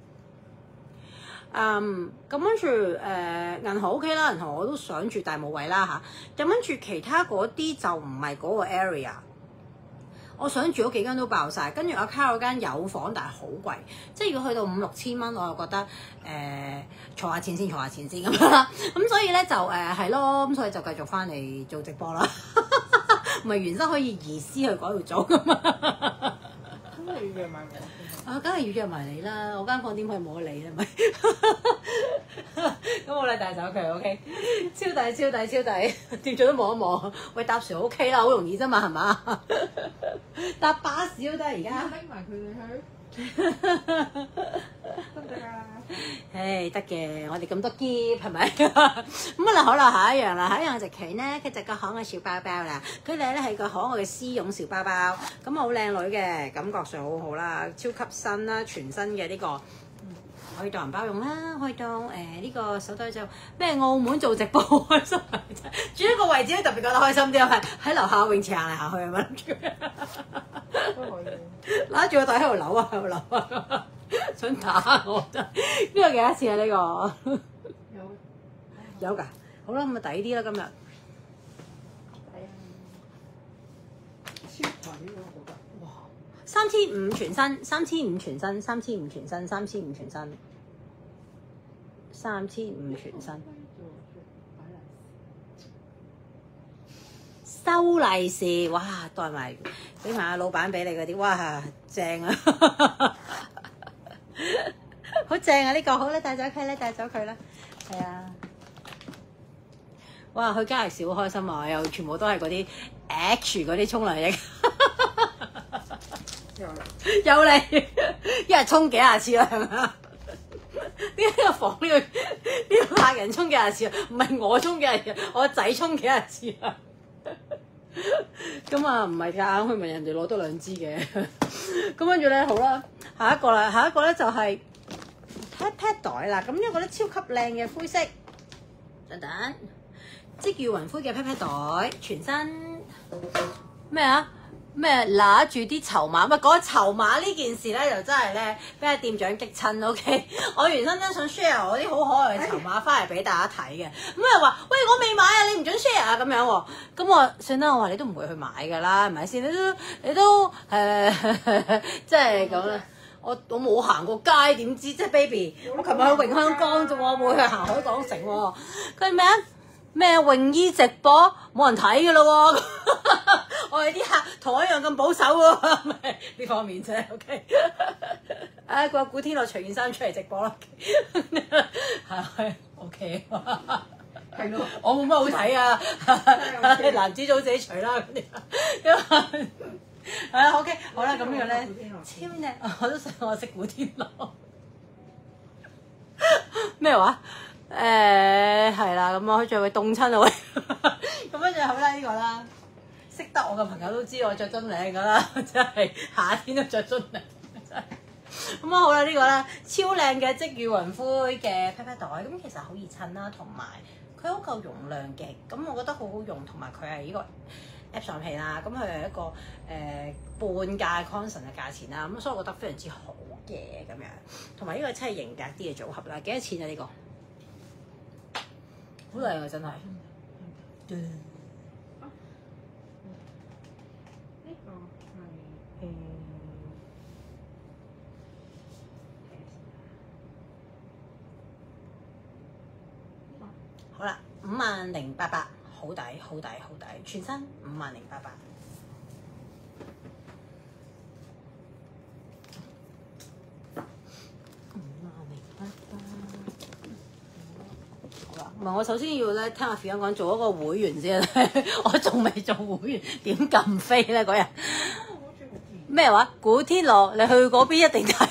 嗯，咁跟住誒銀河 OK 啦，銀河我都想住，但係冇位啦嚇。咁跟住其他嗰啲就唔係嗰個 area。我想住嗰幾間都爆晒，跟住阿 Carl 嗰間有房，但係好貴，即係如果去到五六千蚊，我就覺得誒、呃、儲下錢先，儲下錢先咁樣啦。咁所以咧就誒係咯，咁所以就繼續翻嚟做直播啦。唔係原身可以移師去嗰度做噶嘛？ 咁你要約埋我？ 啊，梗係要約埋你啦！我間房點可以冇你咧？咪咁我哋帶走佢 OK， 超抵超抵超抵，掂咗都望一望。喂，搭船 OK 啦，好容易啫嘛，係嘛？搭巴士都得而家。 拎埋佢哋去，得唔得啊？ 誒得嘅，我哋咁多喼係咪？咁啊嗱，好啦，下一樣啦，下一樣就佢咧，佢就個可愛小包包啦。佢哋咧係個可愛嘅絲絨小包包，咁好靚女嘅，感覺上好好啦，超級新啦，全新嘅呢、這個。可以當銀包用啦，可以當誒呢、呃這個手袋就咩澳門做直播開心，住一個位置咧特別覺得開心啲，係喺樓下泳池行嚟行去咁樣， 都可以。 攞住個袋喺度扭啊，喺度扭啊，想打我真係。呢個幾多錢啊？呢、這個有有㗎，好啦，咁啊抵啲啦今日。 睇下，超抵喎，我覺得。哇！ 三千五全新，三千五全新，三千五全新，三千五全新，三千五全新。收利是，哇！代埋俾埋阿老闆俾你嗰啲，哇！正啊，好正啊！呢、這個好啦，帶走佢啦，帶走佢啦，係啊！哇！去加力士好開心啊，又全部都係嗰啲 H 嗰啲沖涼液。 又嚟， 又嚟，一日沖幾廿次啦，係咪啊？點解呢個房呢、呢個呢、呢個客人沖幾廿次啊？唔係我沖幾廿次，我仔沖幾廿次啊？咁啊，唔係㗎，去問人哋攞多兩支嘅。咁跟住咧，好啦，下一個啦，下一個咧就係 pat pat 袋啦。咁呢個咧超級靚嘅灰色，等等，即叫雲灰嘅 pat pat 袋，全新咩啊？咩拿住啲籌碼？喂，講緊籌碼呢件事咧，就真係咧俾阿店長激親。OK，我原身真想 share 我啲好可愛嘅籌碼翻嚟俾大家睇嘅。咁又話：喂，我未買啊，你唔准 share 啊咁樣喎。咁我算啦，我話你都唔會去買㗎啦，係咪先？你都你都誒，即係咁啦。我我冇行過街，點知即係 baby？我琴日去永香江啫喎，冇去行海港城喎。佢咩啊？咩泳衣直播冇人睇㗎咯喎！我哋啲客同我一樣咁保守喎，呢方面啫。OK， 啊個古天樂除件衫出嚟直播啦，係 OK， 係咯，我冇乜好睇啊，男子組自己除啦嗰啲。 係啊，OK，好啦，咁呢個咧超靚，我都想我識古天樂。咩話？誒係啦，咁我可以著佢凍親啊喂。咁跟住好啦，呢個啦，識得我嘅朋友都知我着真靚噶啦，真係夏天都着真靚，真係。咁啊好啦，呢個啦，超靚嘅積雨雲灰嘅 pat pat 袋，咁其實好易襯啦，同埋佢好夠容量嘅，咁我覺得好好用，同埋佢係呢個 App 上皮啦，咁佢係一個誒、呃、半價 Conson 嘅價錢啦，咁所以我覺得非常之好嘅咁樣，同埋呢個真係型格啲嘅組合啦，幾多錢啊呢、這個？好靚啊真係。嗯呢個係誒呢個好啦，五萬零八百，好抵好抵好抵，全身五萬零八百。唔係，我首先要咧聽阿 Fiona 講做一個會員先，我仲未做會員，點撳飛咧嗰日？咩話？古天樂，你去嗰邊一定睇。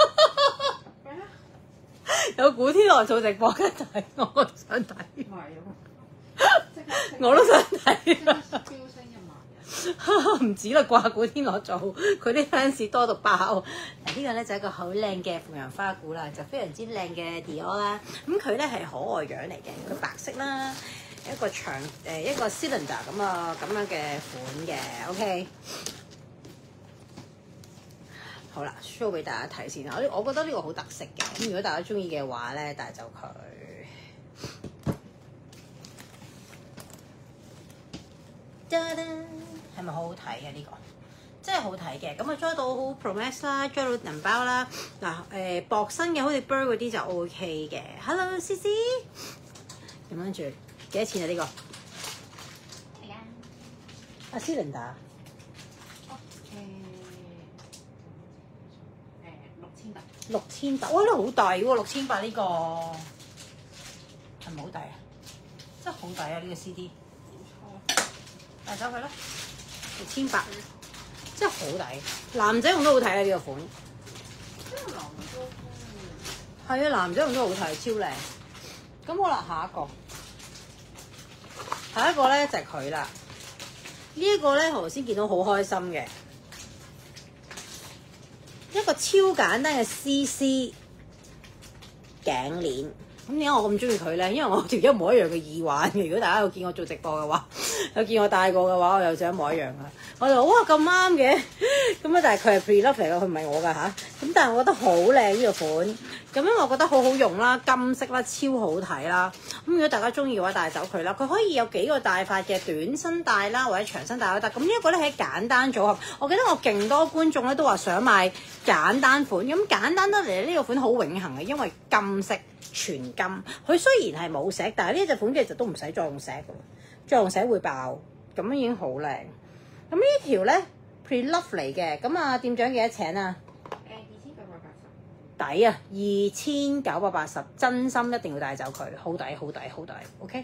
有古天樂做直播嘅睇，我都想睇。 唔係啊！ 我都想睇。 飆升一萬人。 唔止啦，掛古天樂做，佢啲 fans 多到爆。嗱呢個咧就係一個好靚嘅鳳陽花鼓啦，就非常之靚嘅 Dior 啦。咁佢咧係可愛樣嚟嘅，佢白色啦，一個長誒一個 cylinder 咁啊咁樣嘅款嘅 ，OK。好啦 ，show 俾大家睇先啦。我我覺得呢個好特色嘅，咁如果大家中意嘅話咧，帶走佢。係咪好好睇啊？呢、這個真係好睇嘅，咁啊裝到好 Pro Max 啦，裝到銀包啦。嗱誒薄身嘅，好似 Bird 嗰啲就 O K 嘅。Hello，C C，咁跟住幾多錢啊？呢、這個係啊。 阿 Cylinder。 哦誒誒六千八。 六千八，哇！呢個好抵喎，六千八呢個係咪好抵啊？真係好抵啊！呢、這個 C D。帶走佢啦，六千八，真係好抵。男仔用都好睇啊！呢個款， 呢個男都係啊，男仔用都好睇，超靚。咁好啦，下一個，下一個咧就係佢啦。呢一個咧，我頭先見到好開心嘅，一個超簡單嘅 C C 頸鏈。咁點解我咁中意佢咧？因為我條一模一樣嘅耳環嘅。如果大家有見我做直播嘅話，有見我戴過嘅話，我又就一模一樣噶。我就哇咁啱嘅，咁啊但係佢係 Pre-Love 嚟㗎，佢唔係我㗎吓。咁但係我覺得好靚呢個款，咁因為我覺得好好用啦，金色啦，超好睇啦。咁如果大家中意嘅話，帶走佢啦。佢可以有幾個戴法嘅，短身戴啦，或者長身戴都得。咁呢一個咧係簡單組合。我記得我勁多觀眾咧都話想買簡單款，咁簡單得嚟呢個款好永恆嘅，因為金色。全金，佢雖然係冇石，但係呢隻款其實都唔使再用石嘅，再用石會爆，咁樣已經好靚。咁呢條咧 Pre-Love 嚟嘅，咁啊店長幾多錢啊？ 誒二千九百八十。 抵啊，二千九百八十，真心一定要帶走佢，好抵好抵好抵 ，OK。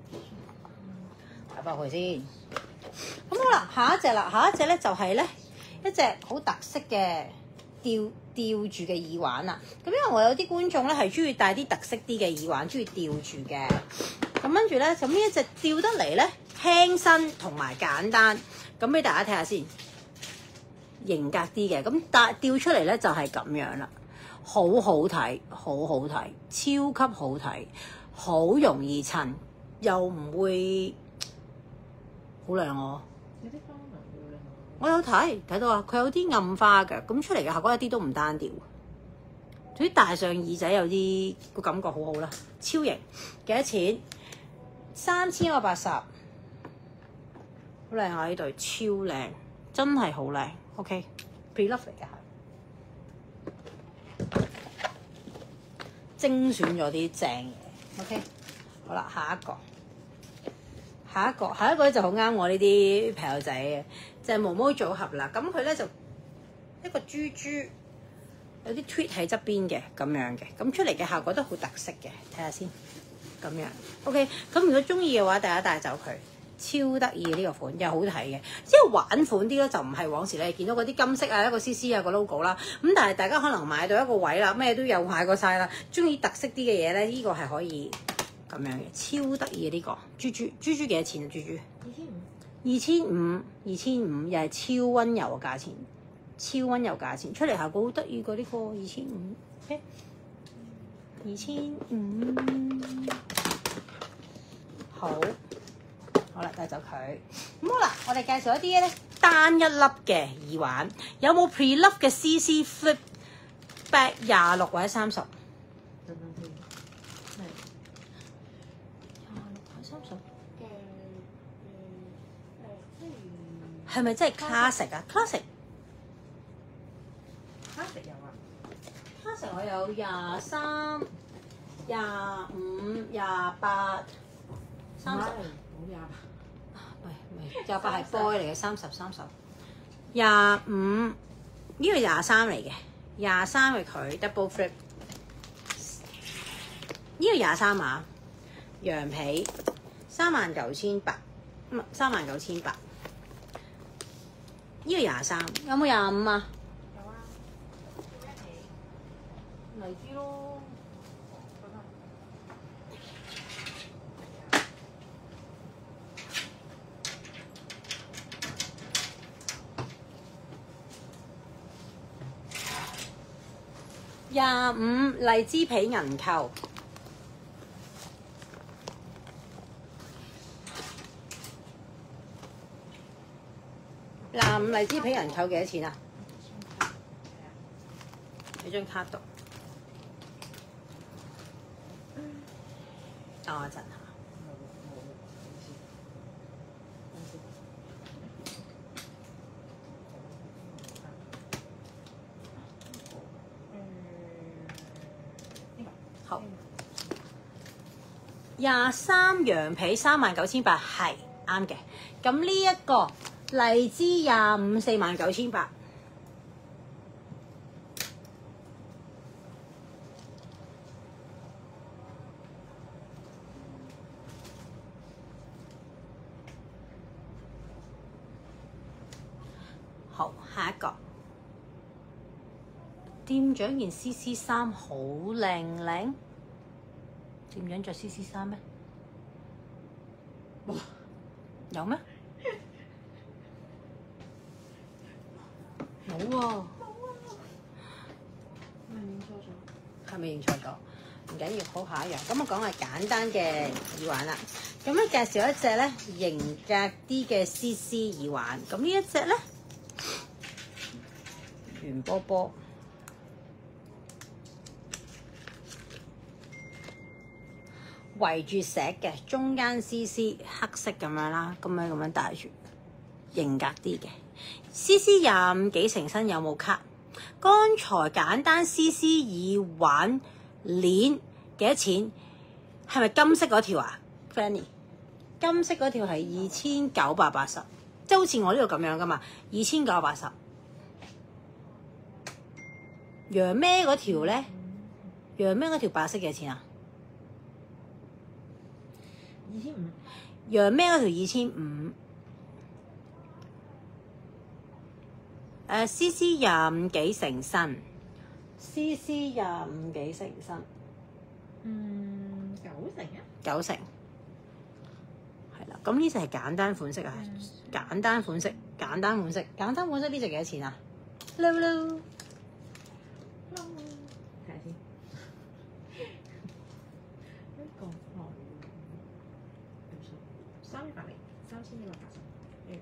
擺翻佢先。咁好啦，下一隻啦，下一隻咧就係咧一隻好特色嘅。吊吊住嘅耳環啊！咁因為我有啲觀眾咧係中意戴啲特色啲嘅耳環，中意吊住嘅。咁跟住咧，咁呢一隻吊得嚟咧輕身同埋簡單，咁俾大家睇下先，型格啲嘅。咁戴吊出嚟咧就係咁樣啦，好好睇，好好睇，超級好睇，好容易襯，又唔會好靚喎。 有啲花紋要靚。 我有睇睇到啊，佢有啲暗花嘅，咁出嚟嘅效果一啲都唔單調。總之戴上耳仔有啲個感覺好好啦，超型。幾多錢？三千一百八十，好靚啊！呢對超靚，真係好靚。OK，Pre-Love 嚟嘅，精選咗啲正嘢。OK，好啦，下一個。下一個，下一個咧就好啱我呢啲朋友仔嘅，就係、是、毛毛組合啦。咁佢咧就一個珠珠，有啲 tweet 喺側邊嘅咁樣嘅，咁出嚟嘅效果都好特色嘅。睇下先，咁樣 OK。咁如果中意嘅話，大家帶走佢。 超得意呢個款又好睇嘅，即係玩款啲咯，就唔係往時你見到嗰啲金色啊一個 C C 啊個 logo 啦。咁但係大家可能買到一個位啦，咩都有買過晒啦，中意特色啲嘅嘢咧，呢、這個係可以咁樣嘅，超得意嘅呢個。豬豬豬豬幾多錢啊？豬豬二千五，二千五，二千五又係超溫柔嘅價錢，超溫柔價錢出嚟效果好得意過呢個二千五，二千五，好。好啦，帶走佢。咁好啦，我哋介紹一啲咧單一粒嘅耳環，有冇 pre love 嘅 C C flip back 廿六或者三十？ 等等先，係廿六或者三十嘅誒誒，即係係咪真係 classic 啊 ？classic classic 有啊 classic 我有廿三、廿五、廿八、三十。 冇廿八。 喂喂，廿八係 boy 嚟嘅，三十三十，廿五呢個廿三嚟嘅，廿三係佢 double flip， 呢個廿三碼羊皮三萬九千八，唔三萬九千八，呢個廿三有冇廿五啊？ 有啊， 嚟啲咯。廿五荔枝皮銀扣，廿五荔枝皮銀扣幾多錢啊？你張卡度，等我一陣下。好，廿三羊皮三萬九千八係啱嘅。咁呢一個荔枝廿五四萬九千八，好，下一個。店長件 C C 衫好靚靚，店長着 C C 衫咩？哇，有咩？冇喎， 係咪認錯咗？ 係咪認錯咗？唔緊要，好，下一樣。咁我講係簡單嘅耳環啦。咁咧介紹一隻咧型格啲嘅 C C 耳環。咁呢一隻咧圓波波。圍住石嘅，中間 C C 黑色咁樣啦，咁樣咁樣戴住，型格啲嘅。C C 廿五幾成身有冇卡？剛才簡單 C C 耳環鏈幾多錢？係咪金色嗰條啊 Fanny 金色嗰條係二千九百八十，即係好似我呢個咁樣噶嘛，二千九百八十。羊咩嗰條咧？羊咩嗰條白色幾多錢啊？ 二千五， 羊咩嗰條二千五，誒 C C 廿五幾成身 ，C C 廿五幾成身， 嗯，九成啊， 九成，係啦。咁呢隻係簡單款式啊， 嗯、 簡單款式，簡單款式，簡單款式呢隻幾多錢啊 ？Low low， 睇下先，一個哦。三百零，三千一百八十，嗯，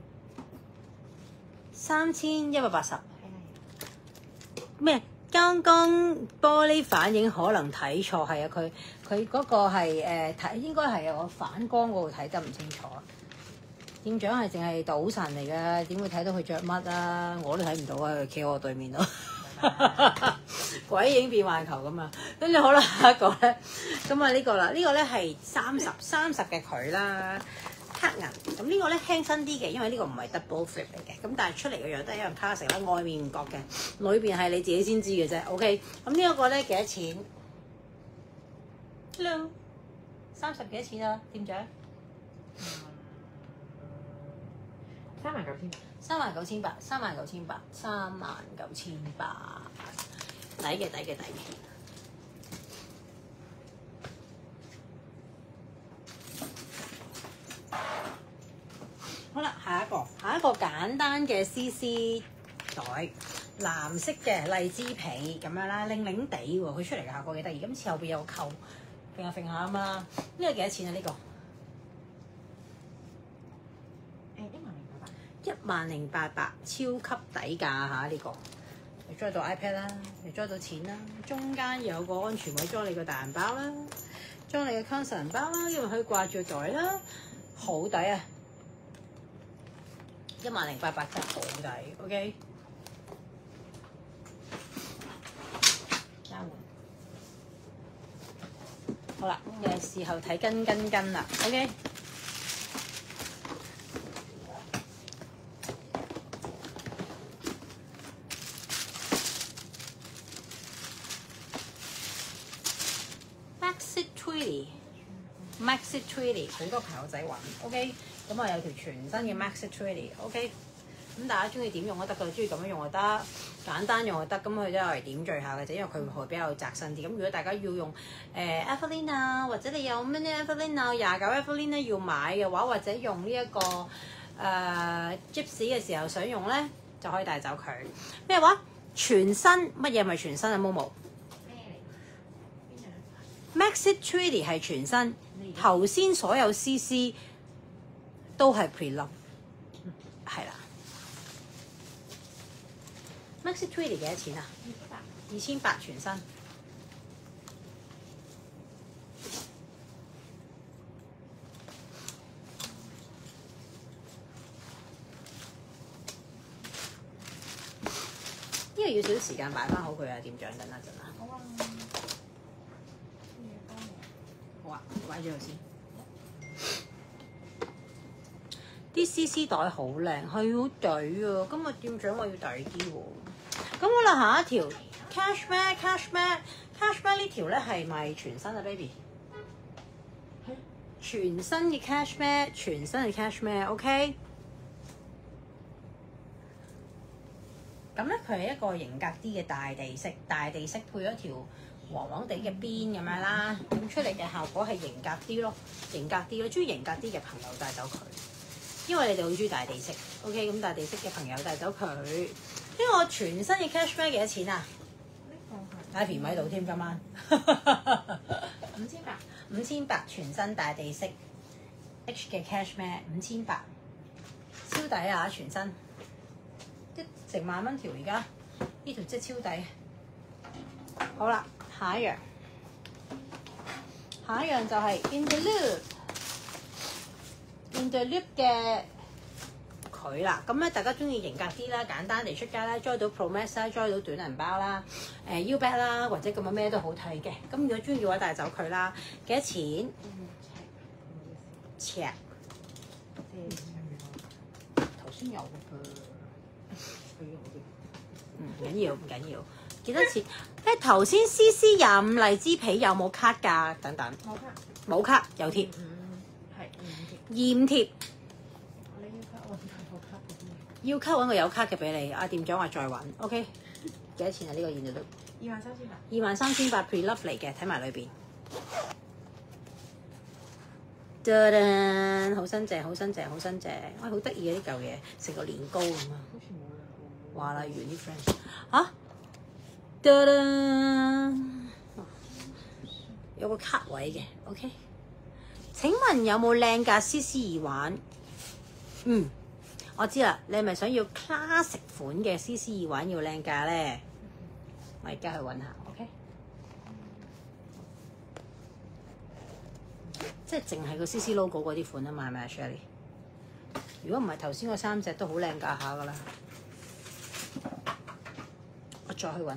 三千一百八十。 係咩？剛剛玻璃反應可能睇錯，係啊，佢佢嗰個係誒睇應該係啊，我反光嗰度睇得唔清楚。店長係淨係賭神嚟㗎，點會睇到佢着乜啊？我都睇唔到啊，佢企喺我對面咯。鬼影變幻球咁啊！跟住好啦，下一個咧，咁啊呢個啦，呢個咧係三十三十嘅佢啦，黑銀。咁呢個咧輕身啲嘅，因為呢個唔係 double flip 嚟嘅，咁但係出嚟嘅樣都係一樣 classic 啦，外面唔覺嘅，裏邊係你自己先知嘅啫。OK，咁呢一個咧幾多錢 ？Hello，三十幾多錢啊，店長？ 三萬九千八， 三萬九千八，三萬九千八，三萬九千八，抵嘅，抵嘅，抵嘅。好啦，下一個，下一個簡單嘅 C C 袋，藍色嘅荔枝皮咁樣啦，靚靚地喎，佢出嚟嘅效果幾得意。今次後邊有個扣，揈下揈下啊嘛。呢個幾多錢啊？呢、呢個？一萬零八百，超級抵價嚇呢個，你裝到 iPad 啦，你裝到錢啦，中間有個安全位裝你個大銀包啦，裝你嘅 Converse 銀包啦，因為可以掛住袋啦，好抵啊！一萬零八百真係好抵 ，OK。交換。好啦，嘅時候睇跟跟跟啦 ，OK。Maxi Twilly 好多朋友仔揾 ，OK，咁啊有條全新嘅 Maxi Twilly，OK，咁大家中意點用都得㗎，中意咁樣用就得，簡單用就得，咁佢都係點綴下嘅啫，因為佢會比較窄身啲。咁如果大家要用誒、呃、Evelyn 啊，或者你有 Mini Evelyn 啊、廿九 Evelyn 咧要買嘅話，或者用呢、這、一個誒、呃、Gypsy 嘅時候想用咧，就可以帶走佢。咩話？全新乜嘢咪全新啊 ？Momo Maxi Twilly 係全新。頭先所有 C C 都係 pre-love， 係啦。Maxi Twilly 幾多錢啊？二千八全新。呢個要少少時間擺翻好佢啊，點長緊一陣啊？好啊。好啊，擺咗度先。啲 C C 袋好靚，係好抵啊！今日店長話要抵啲喎。咁好啦，下一條 Cashmere Cashmere Cashmere 呢條咧係咪全新啊 ，baby？ 全新嘅 Cashmere， 全新嘅 Cashmere，OK？ 咁咧佢係一個型格啲嘅大地色，大地色配咗條黃黃地嘅邊咁樣啦，咁出嚟嘅效果係型格啲咯，型格啲咯，中意型格啲嘅朋友帶走佢，因為你哋好中意大地色 ，OK？ 咁大地色嘅朋友帶走佢。呢個全新嘅 Cashmere 幾多錢啊？太便宜喺度添，今晚五千八， 五千八全新大地色 H 嘅 Cashmere 五千八，超抵啊！全新一成萬蚊條而家，呢條真係超抵。好啦。下一樣，下一樣就係 In the Loop，In the Loop 嘅佢啦。咁咧，大家中意型格啲啦，簡單地出街啦，裝到 Pro Max 啦，裝到短銀包啦，誒、呃、U bag 啦，或者咁樣咩都好睇嘅。咁如果中意嘅話，帶走佢啦。幾多錢？尺。頭先有嘅，唔緊要，唔緊要。幾多錢？誒頭先 C C 廿五荔枝皮有冇卡㗎？等等， 冇卡， 冇卡有貼， 嗯，係二驗貼。 你要卡揾有卡嘅啲。 要卡揾個有卡嘅俾你。阿店長話再揾 ，OK？ 幾多錢啊？呢、這個現在都二萬三千八。 二萬三千八 pre-love 嚟嘅，睇埋裏邊。噔噔，好新淨，好新淨，好新淨。喂，好得意嘅呢嚿嘢，成個年糕咁啊！ 好似冇啦。 話啦，完啲 friend 嚇。噔噔，有個卡位嘅 ，OK？ 請問有冇靚價 C C 耳環？嗯，我知啦，你係咪想要 classic 款嘅 C C 耳環要靚價咧？我而家去揾下 ，OK？ 即係淨係個 C C logo 嗰啲款啊嘛，係咪啊 Shelly？ 如果唔係頭先嗰三隻都好靚價下噶啦，我再去揾下。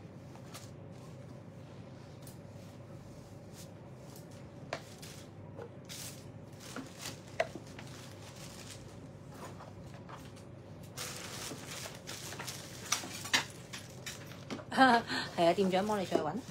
係啊，店長幫你再揾。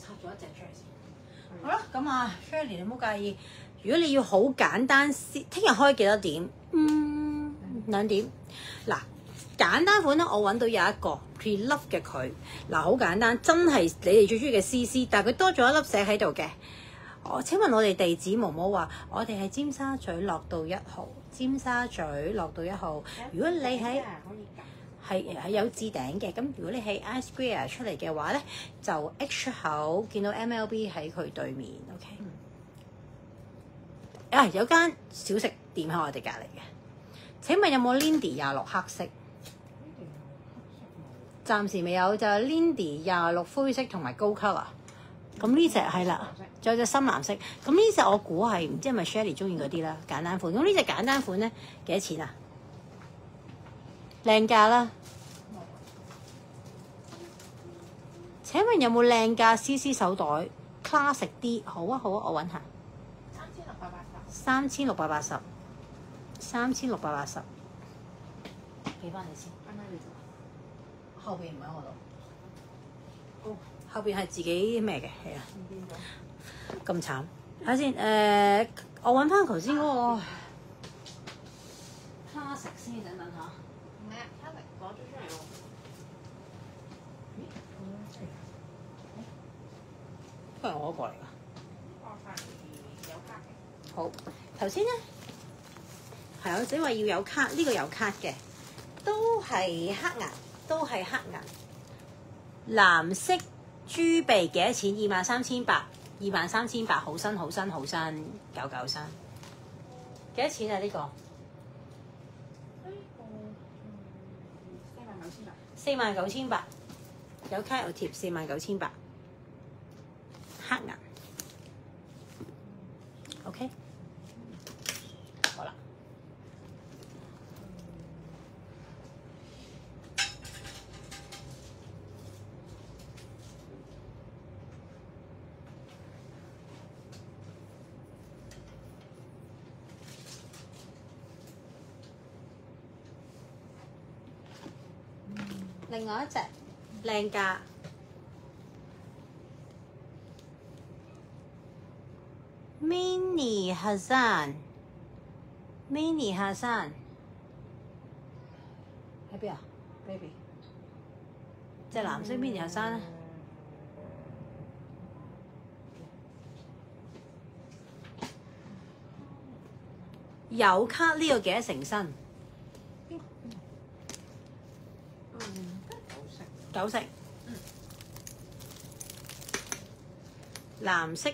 拆咗一隻出嚟先。好啦，咁啊 ，Shirley 你唔好介意。如果你要好簡單，聽日開幾多點？嗯，兩點。嗱，簡單款咧，我揾到有一個 Pre-Love 嘅佢。嗱，好簡單，真係你哋最中意嘅 C C， 但係佢多咗一粒寫喺度嘅。我請問我哋地址，毛毛話我哋係尖沙咀樂道一號，尖沙咀樂道一號。如果你喺係係有置頂嘅，咁如果你喺 I Square 出嚟嘅話咧，就 H 出口見到 M L B 喺佢對面 ，OK。啊，有間小食店喺我哋隔離嘅。請問有冇 Lindy 廿六黑色？暫時未有，就係 Lindy 廿六灰色同埋高 colour。咁呢隻係啦，仲有隻深藍色。咁呢隻我估係唔知係咪 Shirley 中意嗰啲啦，簡單款。咁呢隻簡單款咧幾多錢啊？靚價啦。請問有冇靚價 C C 手袋 classic 啲？好啊好啊，我揾下。三千六百八十。三千六百八十。俾翻你先。後邊唔喺我度。哦，後邊係自己咩嘅？係啊。咁慘。睇下先，誒、呃，我揾翻頭先嗰個 classic 先，等等下。 唔係啊 classic 攞咗出嚟喎。 都係我嗰個嚟㗎。 我發現有卡嘅。 好，頭先咧係我只話要有卡，呢、這個有卡嘅，都係黑銀，都係黑銀。藍色豬鼻幾多錢？二萬三千八，二萬三千八，好新好新好新，九九新。幾多錢啊？呢、這個？ 呢個四萬九千八。 四萬九千八，有卡有貼，四萬九千八，黑銀。OK， 好啦。另外一隻靚價。Mini Hassan，Mini Hassan 喺邊啊 ，baby？ 隻藍色 Mini Hassan 咧，有卡呢個幾多成新？九成。藍色。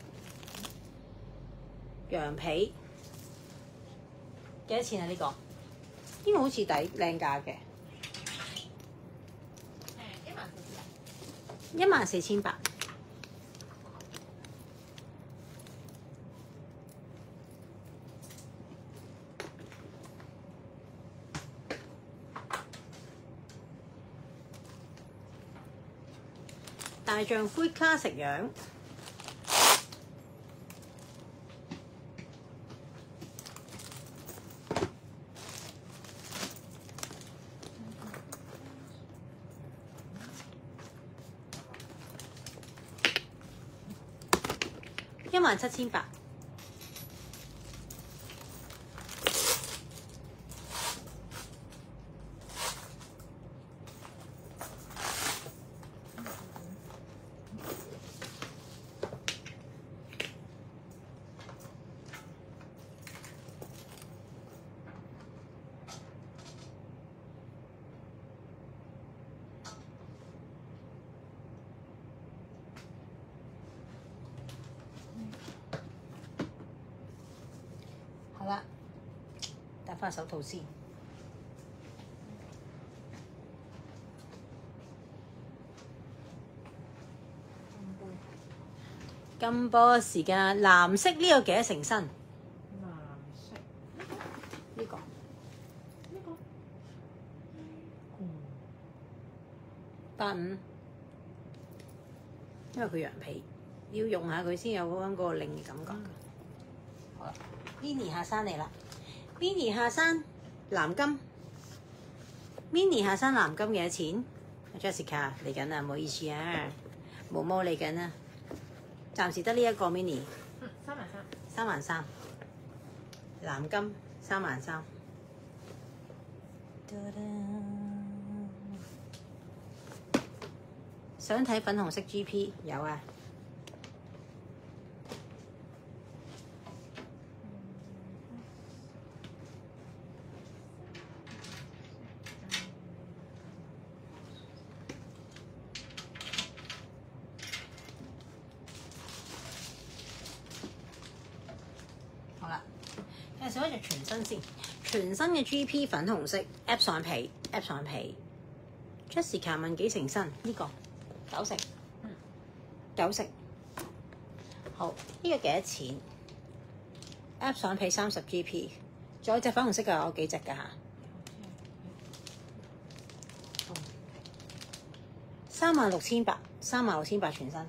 羊皮幾多錢啊？呢、這個呢個好似抵靚價嘅，一萬四千八。大象灰 classic 樣。一萬七千八，好啦，戴翻手套先。金波時間，藍色呢個幾多成新？藍色呢個呢個八五，因為佢羊皮，要用下佢先有嗰嗰個靚嘅感覺。好啦。Mini 下山嚟啦 ，Mini 下山藍金 ，Mini 下山藍金幾多錢 ？Jessica 嚟緊啊，唔好意思啊，毛毛嚟緊啊。 暫時得呢一個 mini， 嗯，三萬三。 三萬三，藍金三萬三。想睇粉紅色 G P 有啊。好啦，介紹一隻全新先，全新嘅 G P 粉紅色 App 上皮 ，App 上皮。Jessica 問幾成新？呢、這個九成， 嗯， 九成。好，呢、這個幾多錢 ？App 上皮三十 G P， 仲有隻粉紅色嘅，有幾隻㗎嚇？三萬六千八，三萬六千八全新。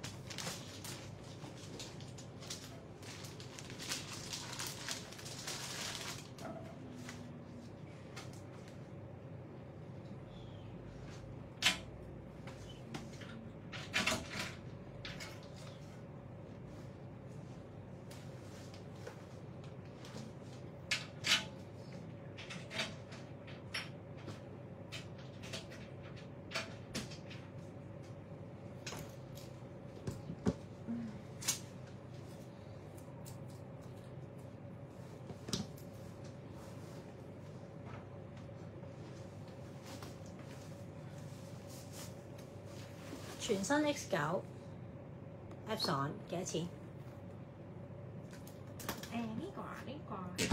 全新 X 九 Epson 幾多錢？ 誒呢個啊，呢個係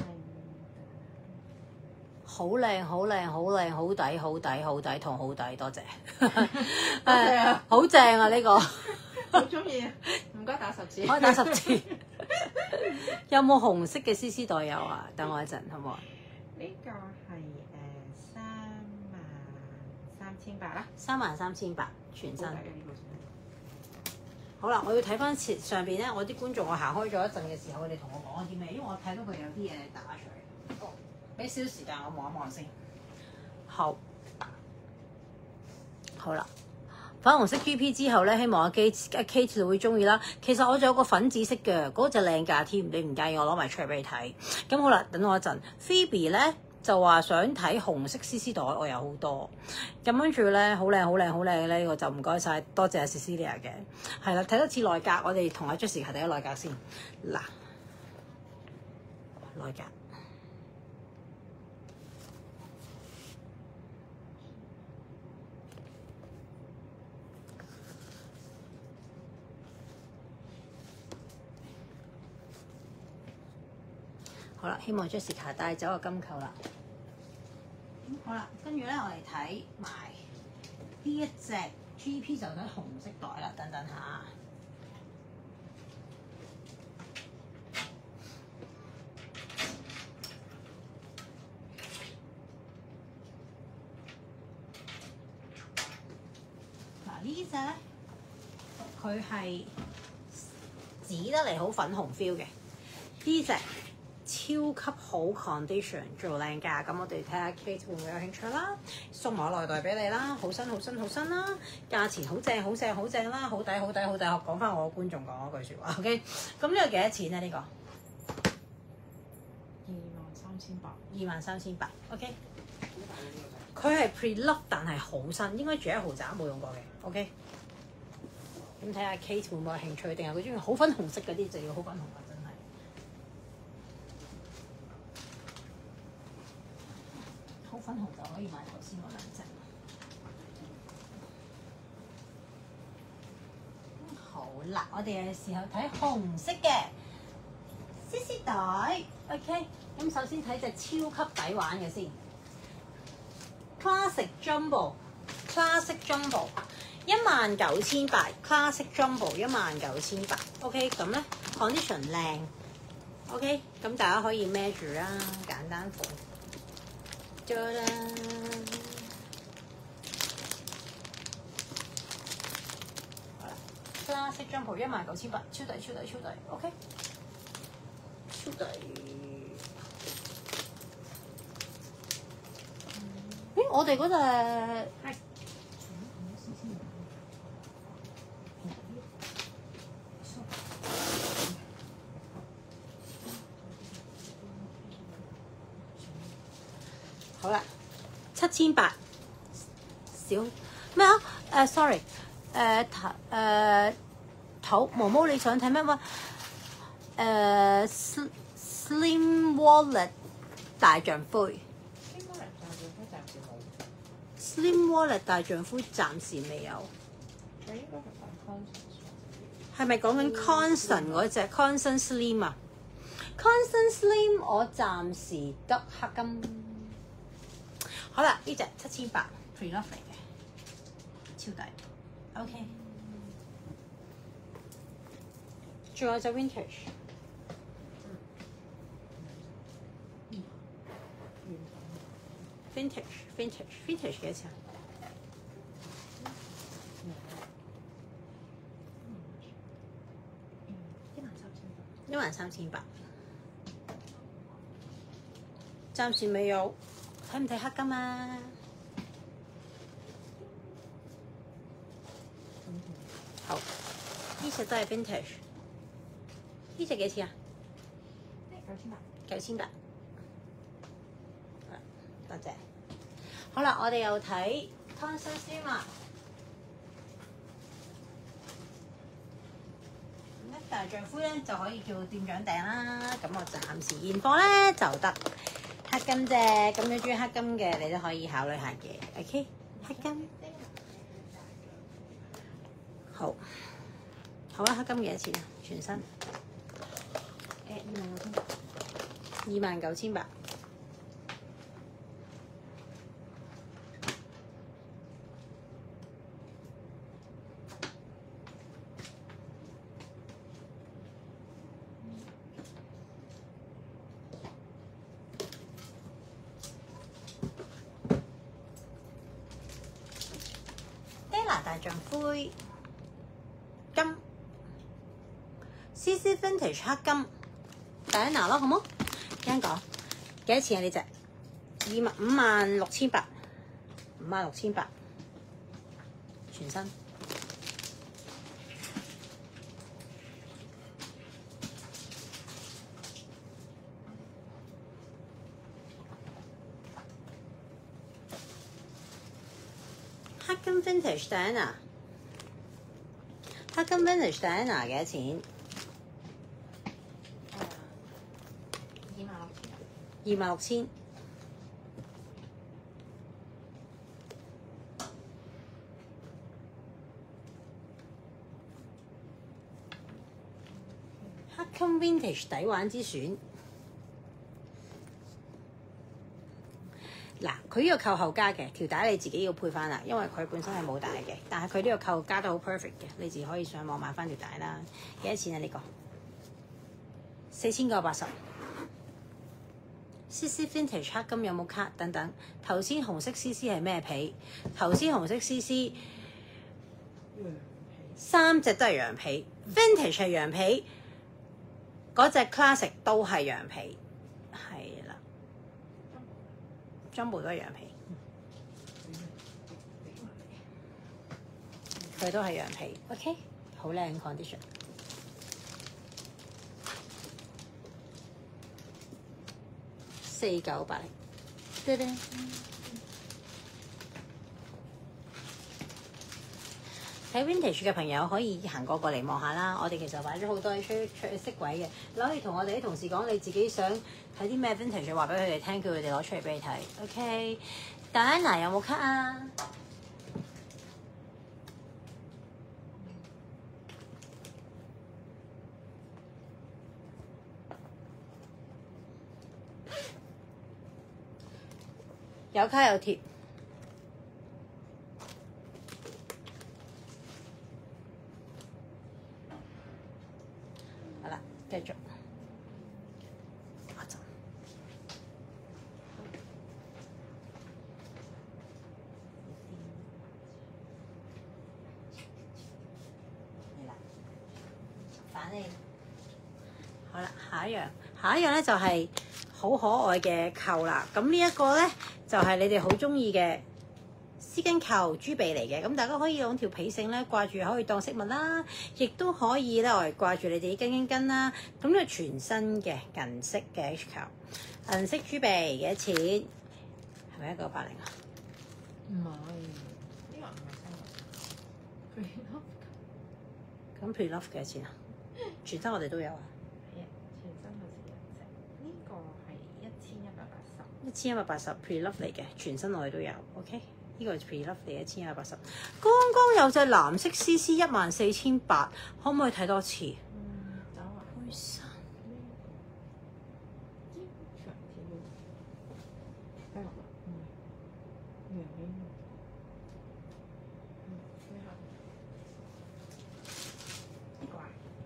好靚，好靚，好靚，好抵，好抵，好抵，同好抵，多謝。 多謝啊好正啊！呢個好中意，唔該打十字。 可以打十次。有冇紅色嘅 C C 袋有啊？等我一陣，好唔好啊？ 呢個係誒三萬三千八啦， 三萬三千八全新。 好抵嘅呢個真係。 好啦，我要睇翻前上邊咧，我啲觀眾我行開咗一陣嘅時候，佢哋同我講啲咩？因為我睇到佢有啲嘢打出嚟。哦，俾少時間我望一望先。好，好啦，粉紅色 G P 之後咧，希望阿 Kate 阿 Kate 就會中意啦。其實我仲有個粉紫色嘅，嗰隻靚價添，你唔介意我攞埋出嚟俾你睇？咁好啦，等我一陣。Phoebe 咧就話想睇紅色 C C 袋，我有好多。咁跟住咧，好靚好靚好靚咧，呢個就唔該晒，多謝阿 Cecilia 嘅。係啦，睇多次內格，我哋同阿 Jessie 睇睇內格先。嗱，內格。好啦，希望 Jessica 帶走個金扣啦。咁好啦，跟住咧我哋睇埋呢一隻 G P 就睇紅色袋啦，等等下。嗱呢隻咧，佢係紫得嚟好粉紅 feel 嘅，呢隻。超級好 condition 做靚價，咁我哋睇下 Kate 會唔會有興趣啦？送埋內袋俾你啦，好新好新好新啦，價錢好正好正好正啦，好抵好抵好抵。我講翻我個觀眾講嗰句説話 ，OK？咁呢個幾多錢咧？呢、這個二萬三千八， 二萬三千八，OK？佢係 pre-look 但係好新，應該住喺豪宅冇用過嘅 ，OK？咁睇下 Kate 會唔會有興趣，定係佢中意好粉紅色嗰啲就要好粉紅啦，真係。好粉紅就可以買頭先嗰兩隻。好啦，我哋嘅時候睇紅色嘅 C C 袋 ，OK。咁首先睇隻超級抵玩嘅先 ，Classic Jumbo，Classic Jumbo， 一萬九千八 ，Classic Jumbo 一萬九千八，OK。咁咧 condition 靚 ，OK。咁大家可以孭住啦，簡單款。啦 ，Classic Jumbo 一萬九千八，超抵超抵超抵 ，OK， 超抵。咦，我哋嗰隻係好啦，七千八少咩啊？誒、uh,，sorry，誒頭誒頭毛毛，你想睇咩話？誒、uh, Slim Wallet 大丈夫 ，Slim Wallet 大丈夫暫時未有。 佢應該係講 Constant。 係咪講緊 Constant 嗰隻 Constant Slim 啊？Constant Slim 我暫時得黑金。好啦，呢隻七千八 Pre Love 嚟嘅，超抵。OK。仲有隻 Vintage。Vintage Vintage Vintage 幾多錢啊？一萬三千八。暫時未有，睇唔睇黑金啊？好，呢隻都係 vintage。呢隻幾錢啊？ 九千八。 九千八。多謝。好啦，我哋又睇 Constant Slim 啊。大丈夫咧就可以叫店長訂啦，咁我暫時現貨咧就得黑金啫，咁你中意黑金嘅你都可以考慮下嘅 ，OK？ 黑金好，好啊，黑金幾多錢啊？全身誒二萬九千八，大象灰金 C C Vintage 黑金 Diana 咯，好冇？聽講幾多錢啊？呢隻二萬五萬六千八，五萬六千八全身。黑金 Vintage Diana， 黑金 Vintage Diana 幾多錢？ 二萬六千。 二萬六千。黑金 Vintage 抵玩之選。嗱，佢呢個扣後加嘅條帶你自己要配翻啦，因為佢本身係冇帶嘅，但係佢呢個扣加得好 perfect 嘅，你自己可以上網買翻條帶啦。幾多錢啊？呢、這個四千九百八十。C C Vintage 黑金有冇卡？等等。頭先紅色 C C 係咩皮？頭先紅色 C C 三隻都係羊皮 ，Vintage 係羊皮，嗰隻 Classic 都係羊皮。Jumbo 都係羊皮，佢都係羊皮 ，OK， 好靚 condition， 四九八零，叮叮。睇 Vintage 嘅朋友可以行過過嚟望下啦，我哋其實擺咗好多出出色位嘅，你可以同我哋啲同事講你自己想睇啲咩 Vintage， 話俾佢哋聽，叫佢哋攞出嚟俾你睇。OK， Diana 有冇卡啊？有卡有貼。繼續，我走。嚟啦，反你。好啦，下一樣，下一樣咧就係好可愛嘅扣啦。咁呢一個咧就係你哋好中意嘅絲巾扣豬鼻嚟嘅，咁大家可以用條皮繩咧掛住，可以當飾物啦，亦都可以咧嚟掛住你哋啲巾巾巾啦。咁呢個全新嘅銀色嘅 H 扣，銀色豬鼻幾多錢？ 係咪一九八零啊？ 唔係，呢個唔係新嘅。 咁 Pre-Love 幾多錢啊？全身我哋都有啊。 係啊，全身好似一隻。呢個係一千一百八十。 一千一百八十 Pre-Love 嚟嘅，全身我哋都有。OK， 呢個係 Pre-Love 嚟，一千一百八十。剛剛有隻藍色 C C 一萬四千八，可唔可以睇多次？ 嗯，等我灰山呢個，啲長條，係嘛？嗯，羊尾，嗯，最後呢個啊，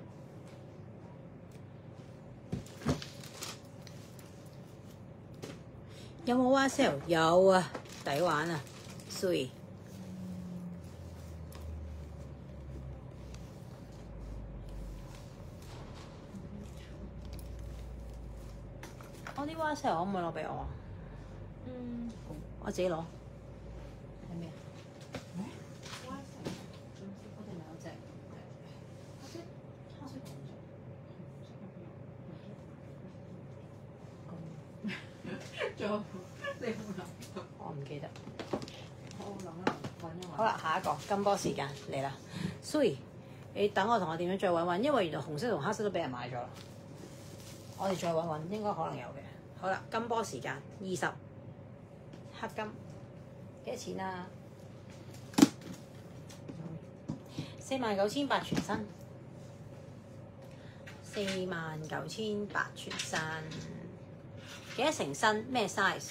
有冇 Y sale？ 有啊，抵玩啊 ，Sweet。我啲 Y sale 可唔可以攞俾我啊？ 嗯， 我自己攞。係咩啊？ 咩？歪成， 我哋咪有隻黑色， 黑色紅色。 仲有你有冇諗？ 我唔記得。 我諗一諗，揾一揾。 好啦，下一個金波時間嚟啦。Sweet，你等我同我點樣再揾揾，因為原來紅色同黑色都俾人買咗啦。我哋再揾揾，應該可能有嘅。好啦，金波時間二十，黑金幾多錢啊？四萬九千八全身，四萬九千八全身，幾多成身？咩 size？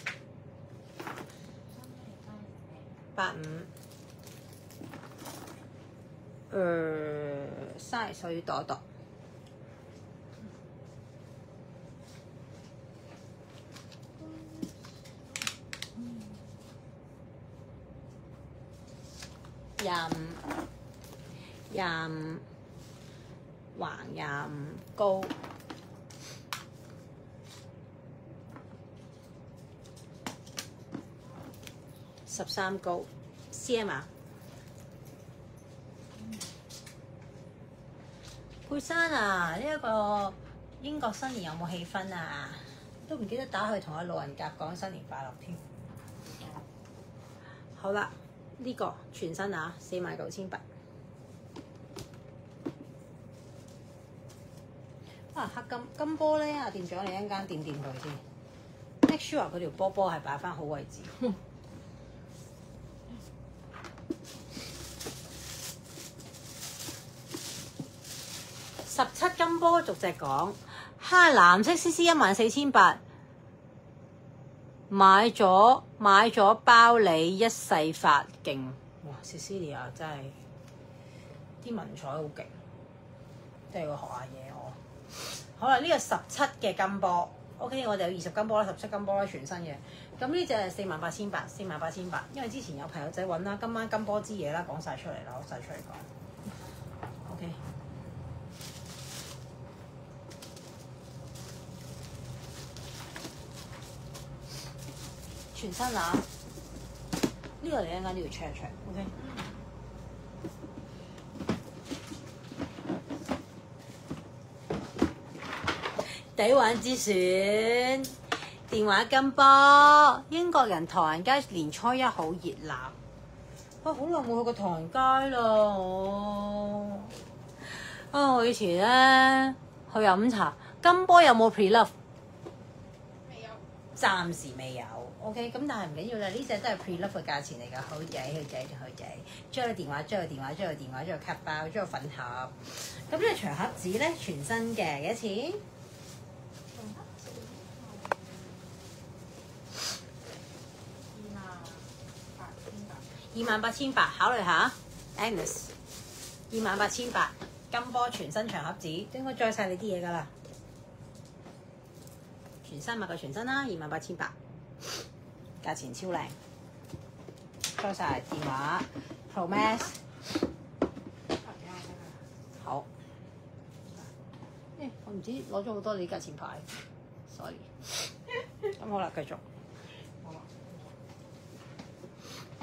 八五。誒 size 我要度一度。廿五，廿五，橫廿五，高十三高 ，cm 啊？佩珊啊，呢、這、一個英國新年有冇氣氛啊？都唔記得打去同阿老人甲講新年快樂添。好啦。呢、這個全身啊，四萬九千八。啊，黑金金波咧，阿店長你一陣間掂掂佢先 ，make sure 佢條波波係擺翻好位置。十七金波逐隻講，哈藍色 C C 一萬四千八。買咗買咗包你一世發勁，哇 Cecilia 真係啲文采好勁，都係要學下嘢我。好啦，呢、這個十七嘅金波 ，OK， 我哋有二十金波啦，十七金波啦，全身嘅。咁呢隻係四萬八千八，四萬八千八，因為之前有朋友仔揾啦，今晚金波之嘢啦，講晒出嚟啦，攞晒出嚟講 ，OK。全身啊！呢、這個你一陣間都要 check 一 check，OK？、抵玩之選，電話金波，英國人唐人街年初一好熱鬧。啊，好耐冇去過唐人街啦！我啊，我以前咧去飲茶，金波有冇 Pre-Love？ 未有， 暫時未有。OK，咁但係唔緊要啦，呢隻都係 Pre-Love 嘅價錢嚟㗎，好仔好仔好仔，將個電話，將個電話，將個電話，將個卡包，將個粉盒。咁呢個長盒子咧，全新嘅幾多錢？ 長盒子二萬八千八。 二萬八千八，考慮下 Agnes。二萬八千八，金波全新長盒子，都應該載晒你啲嘢㗎啦。全新買個全新啦，二萬八千八。價錢超靚，收晒電話 Pro Max。好。誒，我唔知攞咗好多你價錢牌 ，sorry。咁好啦，繼續。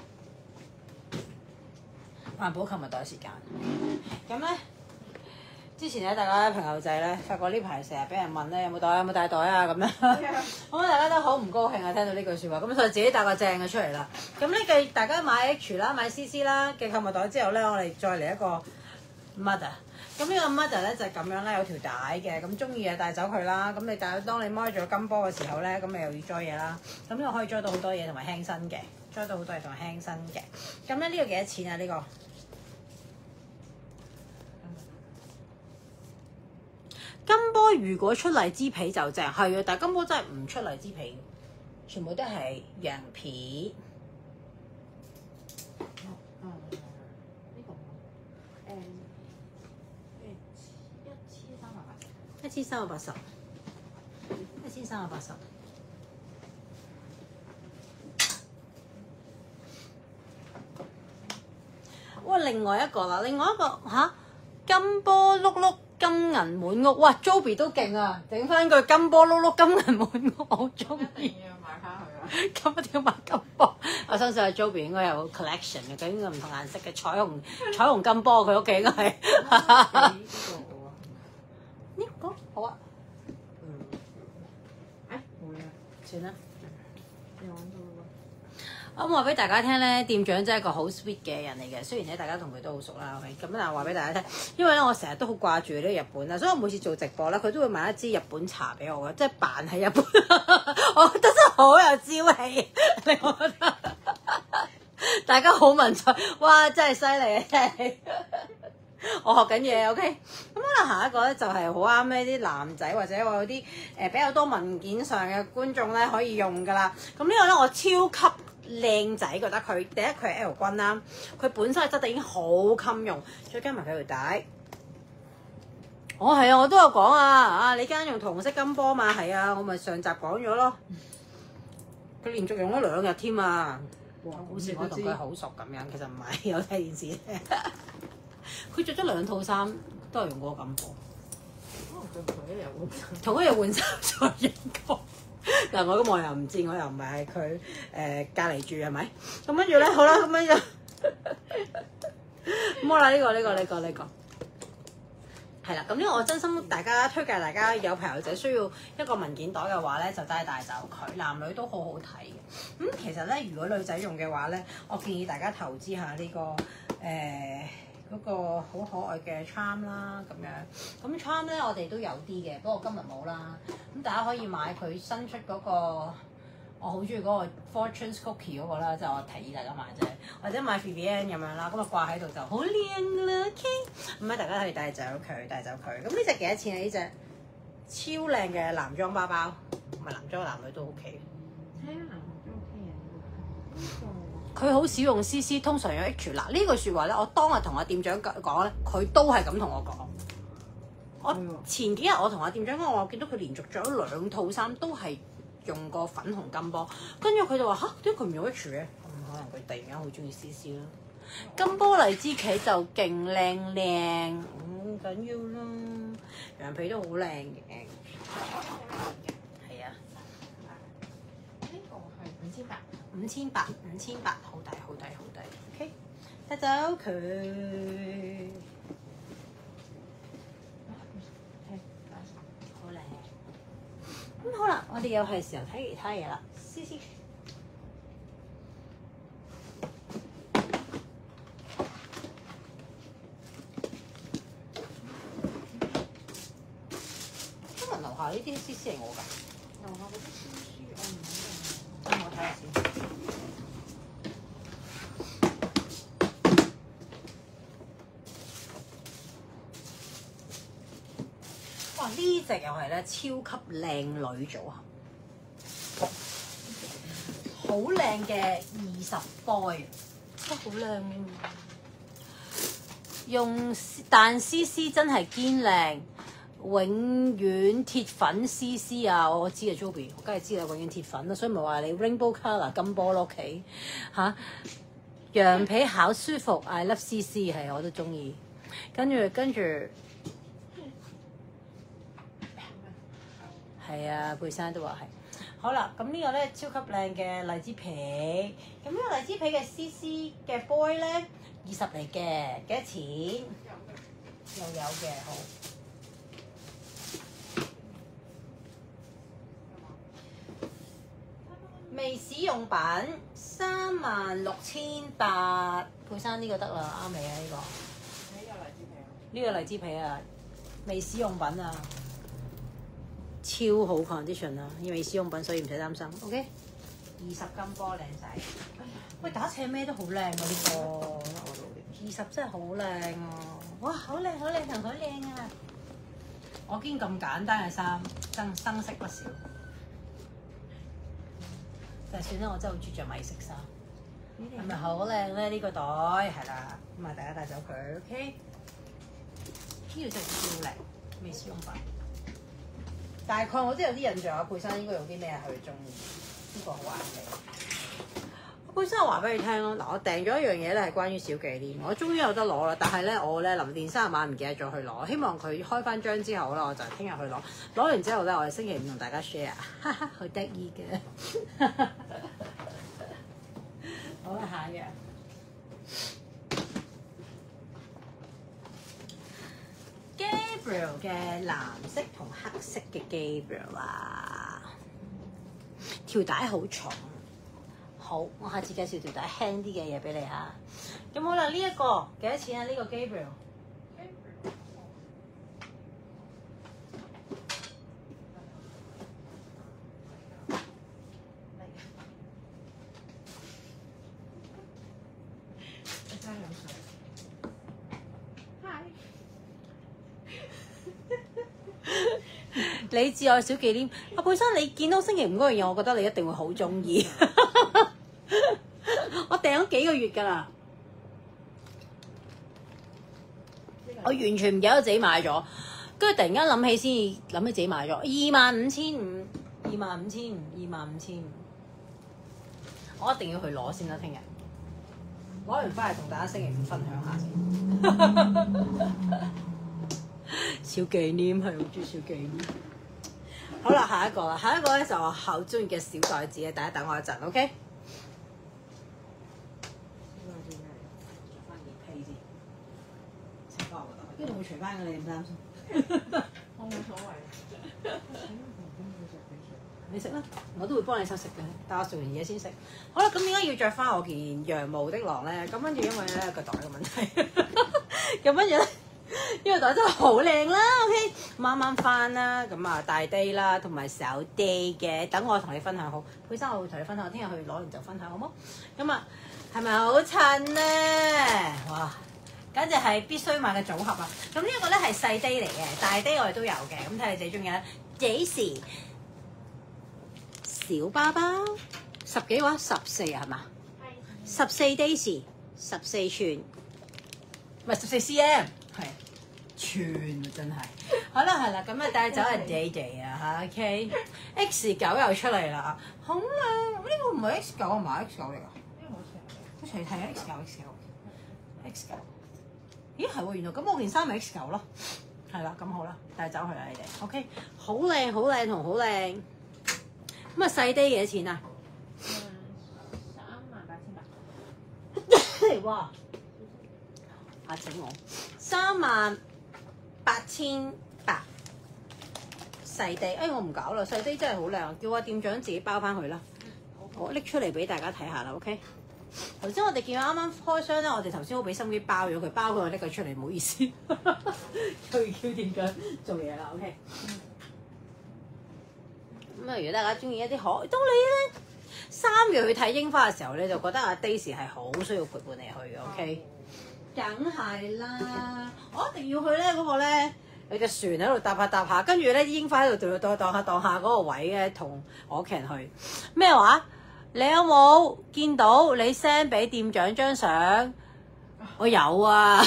環保購物袋時間。咁咧之前咧，大家朋友仔咧，發覺呢排成日俾人問咧，有冇袋有冇帶袋啊咁樣，咁大家都好唔高興啊！聽到呢句説話，咁所以自己帶個正嘅出嚟啦。咁呢個大家買 H 啦、買 C C 啦嘅購物袋之後咧，我哋再嚟一個 Mother。咁呢個 Mother 咧就係咁樣啦，有條帶嘅，咁中意嘅帶走佢啦。咁你帶當你摸住個金波嘅時候咧，咁你又要裝嘢啦。咁呢個可以裝到好多嘢同埋輕身嘅，裝到好多嘢同埋輕身嘅。咁咧呢個幾多錢啊？呢個？金波如果出荔枝皮就正，係啊，但係金波真係唔出荔枝皮，全部都係羊皮。 嗯，呢個誒誒一千三百八十， 一千三百八十，一千三百八十。哇！另外一個啦，另外一個吓，金波碌碌。金銀滿屋，哇 Joby 都勁啊！整翻個金波碌碌金銀滿屋，我好中意。 一定要買翻佢啊！ 咁一定要買金波。我相信阿 Joby 應該有 collection 嘅，應該唔同顏色嘅彩虹彩虹金波，佢屋企應該係。呢個好啊。 嗯。誒冇嘢， 算啦。 你揾到啦喎。 咁話俾大家聽咧，店長真係一個好 sweet 嘅人嚟嘅。雖然咧大家同佢都好熟啦，咁但係話俾大家聽，因為咧我成日都好掛住呢個日本啦，所以我每次做直播咧，佢都會買一支日本茶俾我嘅，即係扮係日本，我覺得真係好有朝氣，你覺得？大家好文采，哇！真係犀利啊，真係。我學緊嘢 ，OK。咁可能下一個咧就係好啱呢啲男仔或者我有啲誒比較多文件上嘅觀眾咧可以用㗎啦。咁呢個咧我超級靚仔，覺得佢第一佢係 L 君啦，佢本身嘅質地已經好襟用，再加埋佢條帶。哦，係啊，我都有講啊，啊你間用銅色金波嘛，係啊，我咪上集講咗咯。佢連續用咗兩日添啊！哇，好似我同佢好熟咁樣，其實唔係，有睇電視。佢着咗兩套衫，都係用嗰個金波。 可能佢同一日換同一日換衫再用過。嗱，我咁我又唔知，我又唔係喺佢誒隔離住係咪？咁跟住咧，好啦，咁樣就咁好啦，呢個呢個呢個呢個係啦。咁呢個我真心大家推介，大家有朋友仔需要一個文件袋嘅話咧，就帶帶走佢，男女都好好睇嘅。咁其實咧，如果女仔用嘅話咧，我建議大家投資下呢個誒。嗰個好可愛嘅 charm 啦，咁樣咁 charm 咧，我哋都有啲嘅，不過今日冇啦。咁大家可以買佢新出嗰個，我好中意嗰個 Fortune Cookie 嗰個啦，即係我提議大家買啫，或者買 Vivienne 咁樣啦，咁啊掛喺度就好靚啦。OK，咁咧大家可以帶走佢，帶走佢。咁呢隻幾多錢啊？呢隻超靚嘅男裝包包，唔係男裝男女都 OK。 睇下男都 OK 啊，呢個。 佢好少用 C C， 通常用 H。嗱呢句説話咧，我當日同阿店長講咧，佢都係咁同我講。我前幾日我同阿店長講，我見到佢連續着咗兩套衫，都係用個粉紅金波。跟住佢就話吓，點解佢唔用 H 嘅？咁可能佢突然間好中意 C C 啦。金波荔枝企就勁靚靚，唔緊要啦。羊皮都好靚嘅，係啊。 呢個係五千八。 五千八，五千八，好抵，好抵，好抵。OK，帶走佢。好靚。咁好啦，我哋又係時候睇其他嘢啦。C C。今日樓下呢啲 C C 係我㗎。 樓下嗰啲書書我唔肯定。 等我睇下先。哇！呢隻又係咧，超級靚女組合，好靚嘅二十 boy，真係好靚。用但 C C 真係堅靚。永遠鐵粉 C C 啊！我知啊 Joby， 我梗係知啦，永遠鐵粉啦，所以咪話你 Rainbow Colour 金波咯屋企嚇，羊皮好舒服 ，I love C C 係我都中意。跟住跟住係啊，貝珊都話係。好啦，咁呢個咧超級靚嘅荔枝皮，咁呢個荔枝皮嘅 C C 嘅 boy 咧二十嚟嘅，幾多錢？又有嘅，好。 未使用品三萬六千八，佩珊呢個得啦，啱未啊？呢、呢個呢個荔枝皮啊，未使用品啊，超好 condition 啊，因為未使用品所以唔使擔心。OK， 二十金波靚仔，喂打斜咩都好靚啊呢個，二十真係好靚啊！哇，好靚好靚同好靚啊！我見咁簡單嘅衫，增生色不少。就算啦，我真係好中意着米色衫，係咪好靚咧？呢個袋係啦，咁啊大家帶走佢 ，OK？ 呢個真係超靚，未使用品。大概我都有啲印象啊，佩珊應該用啲咩佢中意？呢個好啱你。佩珊話俾你聽咯，嗱，我訂咗一樣嘢咧係關於小紀念，我終於有得攞啦。但係咧，我咧臨電生日晚唔記得咗去攞，希望佢開翻張之後咧，我就聽日去攞。攞完之後咧，我哋星期五同大家 share， 哈哈，好得意嘅。好啦，下一樣。Gabriel 嘅藍色同黑色嘅 Gabriel 啊，條帶好重。好，我下次介紹條帶輕啲嘅嘢俾你嚇。咁好啦，呢、這、一個幾多錢啊？呢、這個 Gabriel。你至愛小紀念，阿佩珊，你見到星期五嗰樣嘢，我覺得你一定會好中意。我訂咗幾個月㗎啦，我完全唔記得自己買咗，跟住突然間諗起先諗起自己買咗二萬五千五，二萬五千五，二萬五千五，我一定要去攞先啦，聽日攞完翻嚟同大家星期五分享下先。小紀念係好中意小紀念。好啦，下一個啦，下一個咧就我好中意嘅小袋子啊！大家等我一陣 ，OK？ 跟住會除翻嘅，你唔擔心？ 我冇所謂。 你食啦，我都會幫你收食嘅，但我食完嘢先食。好啦，咁點解要着翻我件羊毛的狼咧？咁跟住因為咧個袋嘅問題，咁跟住咧呢個袋真係好靚啦 ，OK， 啱啱翻啦，咁啊大 day 啦，同埋手 day 嘅，等我同你分享好。佩珊，我會同你分享，我聽日去攞完就分享好冇？咁啊，係咪好襯咧？哇！簡直係必須買嘅組合啊！咁呢一個咧係細 day 嚟嘅，大 day 我哋都有嘅，咁睇你自己中意啦。幾時？小包包十幾話十四係嘛？十四 days 十四寸，唔係十四 cm 係寸啊！真係好啦，係啦，咁啊帶走係 day day 啊嚇 ，OK X 九又出嚟啦，好靚！呢個唔係 X 九啊，唔係 X 九嚟㗎， 呢個好似係。 好似係睇 X 九 X 九 X 九。咦係喎，原來咁我件衫咪 X 九咯，係啦，咁好啦，帶走佢啦你哋 ，OK， 好靚好靚同好靚，咁啊細 day 幾多錢啊？ 三萬八千八。 哇！嚇死我！三萬八千八細 day，哎我唔搞啦，細 day 真係好靚，叫阿店長自己包翻佢啦，我拎出嚟俾大家睇下啦 ，OK。頭先我哋見到啱啱開箱咧，我哋頭先好俾心機包咗佢，包佢我拎佢出嚟，唔好意思，又叫店長做嘢啦 ，OK。咁啊，如果大家中意一啲可，當你咧三月去睇櫻花嘅時候咧，就覺得阿 Daisy 係好需要陪伴你去嘅 ，OK。梗係啦，我一定要去咧嗰個咧，有隻船喺度搭下搭下，跟住咧啲櫻花喺度蕩蕩蕩下蕩下嗰個位咧，同我屋企人去咩話？你有冇見到你 send 俾店長張相？我有啊，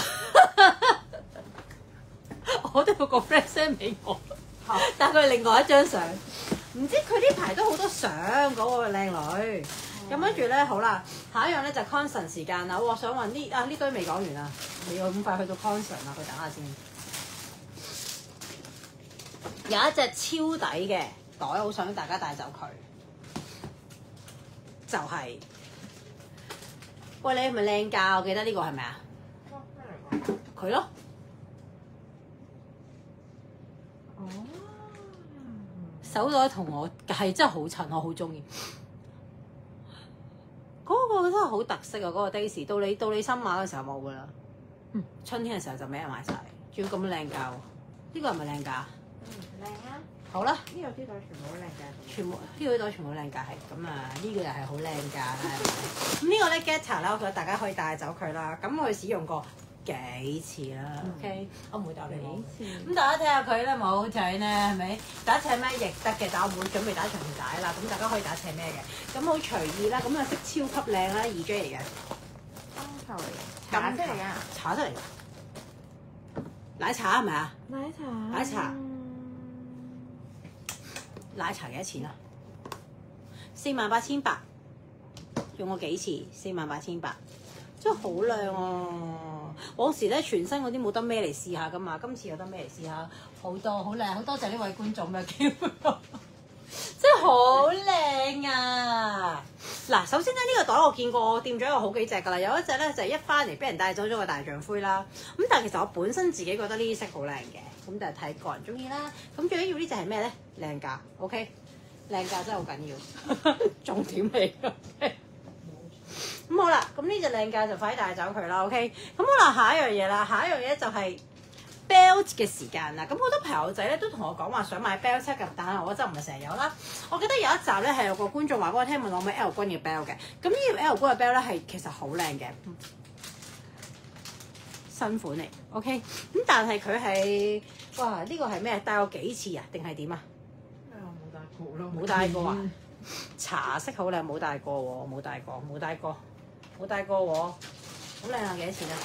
我都有個 friend send 俾我，但係佢係另外一張相，唔知佢呢排都好多相嗰個靚女。咁跟住咧，好啦，下一樣咧就 concert 時間啦。我想問呢啊呢堆未講完啊，你要咁快去到 concert 啊？佢等下先。有一隻超抵嘅袋，好想大家帶走佢。就係、是，喂，你係咪靚㗎？我記得呢個係咪啊？佢咯。哦。手袋同我係真係好襯，我好中意。 我覺得係好特色啊！嗰、嗰個 Daisy 到你到你新買嘅時候冇㗎啦，嗯，春天嘅時候就咩買晒，仲要咁靚價喎，呢個係咪靚價？ 嗯，靚啊！ 好啦， 呢個啲袋全部好靚價， 全部呢個袋全部好靚價係咁啊！呢個又係好靚價啦，咁呢個咧 Getter 啦，我覺得大家可以帶走佢啦。咁我使用過幾次啦、嗯、，OK，我唔會帶俾你。幾次？咁大家睇下佢咧冇仔咧，係咪打斜咩亦得嘅？但我唔會準備打長條帶啦。咁大家可以打斜咩嘅？咁好隨意啦。咁啊色超級靚啦，二 J 嚟嘅， 金球嚟嘅，茶色嚟㗎， 茶色嚟㗎，奶茶係咪啊？ 奶茶， 奶茶。奶茶幾多錢啊？四萬八千八，用過幾次？四萬八千八，真係好靚啊！往時咧全新嗰啲冇得孭嚟試下噶嘛，今次有得孭嚟試下，好多好靚，好多謝呢位觀眾嘅機會，真係好靚啊！嗱，首先咧呢、呢個袋我見過，我掂咗有好幾隻噶啦，有一隻咧就係、一翻嚟俾人帶走咗個大象灰啦。咁但係其實我本身自己覺得呢啲色好靚嘅，咁就係睇個人中意啦。咁最緊要呢隻係咩咧？靚價 ，OK， 靚價真係好緊要，重點嚟㗎。咁好啦，咁呢隻靚價就快啲帶走佢啦 ，OK。咁好啦，下一樣嘢啦，下一樣嘢就係 belt 嘅時間啦。咁好多朋友仔咧都同我講話想買 belt 七嘅，但係我就唔係成日有啦。我記得有一集咧係有個觀眾話俾我聽問我買 L 君嘅 belt 嘅，咁呢條 L 君嘅 belt 咧係其實好靚嘅。新款嚟 ，OK，咁但係佢係，哇！呢、這個係咩？戴過幾次啊？定係點啊？ 誒、我冇戴過咯， 冇戴過啊！茶色好靚，冇戴過喎，冇戴過，冇戴過，冇戴過喎，好靚啊！幾多錢啊？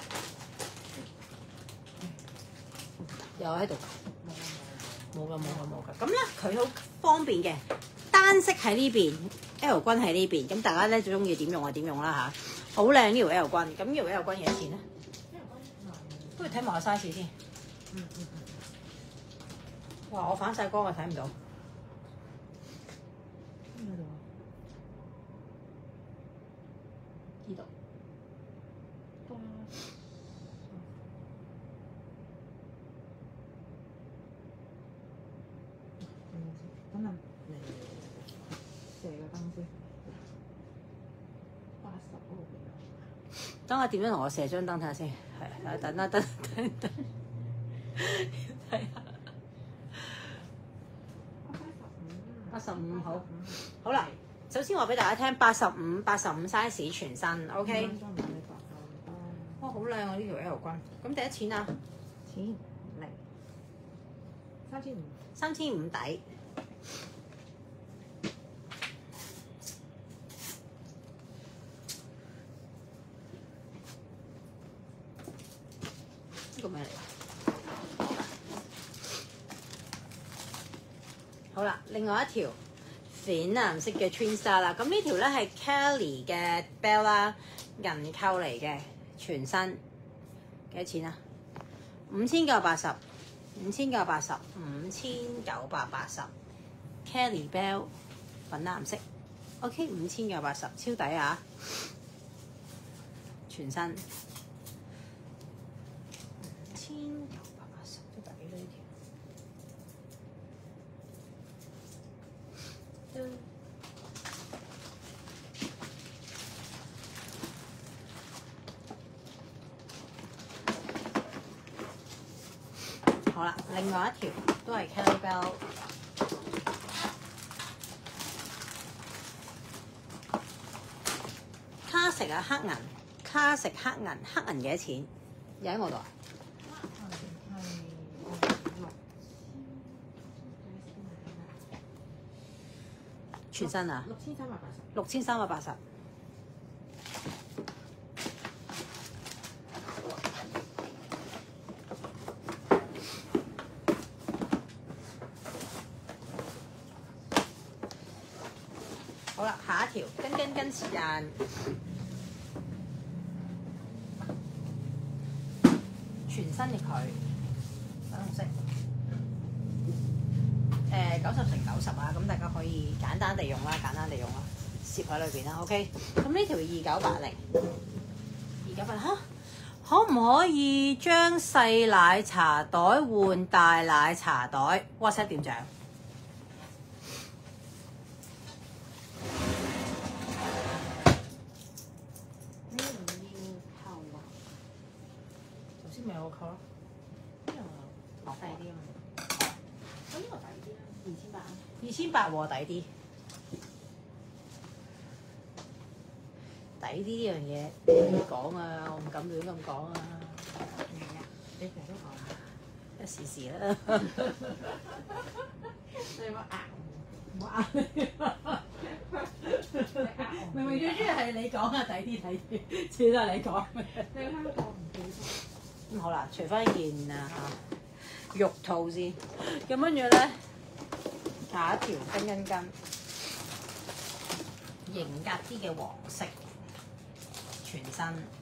又喺度㗎？冇㗎，冇㗎，冇㗎。咁咧，佢好方便嘅，單色喺呢邊 ，L 君喺呢邊。咁大家咧最中意點用就點用啦吓，好靚呢條 L 君。咁呢條 L 君幾多錢咧？不如睇埋個 size 先。嗯嗯嗯。哇！我反晒光，我睇唔到。邊度啊？呢度。 等陣嚟射個燈先。八十嗰個幾多？ 等我點樣同我射張燈睇下先。係，等啦，等等等。睇下。八十五好，好啦。首先話俾大家聽，八十五八十五 size 全新 ，OK。哇，好靚啊！呢條 L 君，咁第一錢啊？ 錢零三千五， 三千五抵。呢個咩嚟？好啦，另外一條粉藍色嘅 Twin Star 啦，咁呢條咧係 Kelly 嘅 belt 啦，銀扣嚟嘅，全新，幾多錢啊？五千九百八十，五千九百八十，五千九百八十 Kelly belt 粉藍色 ，OK， 五千九百八十，超抵啊！全新。好啦，另外一條都係 Kelly belt， 卡石啊，黑銀，卡石黑銀，黑銀幾多錢？又喺我度啊？全新啊？ 六千三百八十。 六千三百八十。好啦，下一條跟跟跟時間，全新嘅佢，粉紅色。誒九十乘九十啊，咁大家可以簡單地用啦，簡單地用啦，攝喺裏邊啦 ，OK。咁呢條二九八零，二九八零嚇，可唔可以將細奶茶袋換大奶茶袋 ？WhatsApp 店長， 咪有個扣咯？ 呢個細啲啊嘛。咁呢個抵啲啦，二千八。 二千八喎，抵啲。抵啲呢樣嘢你講啊，我唔敢亂咁講啊。 唔係啊，你成日都講。 一時時啦。 你有冇呃我？ 唔好呃你。明明最中意係你講啊，抵啲抵啲，次都係你講。 你香港唔記得。 咁好啦，除翻件啊肉套先，咁跟住咧下一條跟跟跟型格啲嘅黃色全身。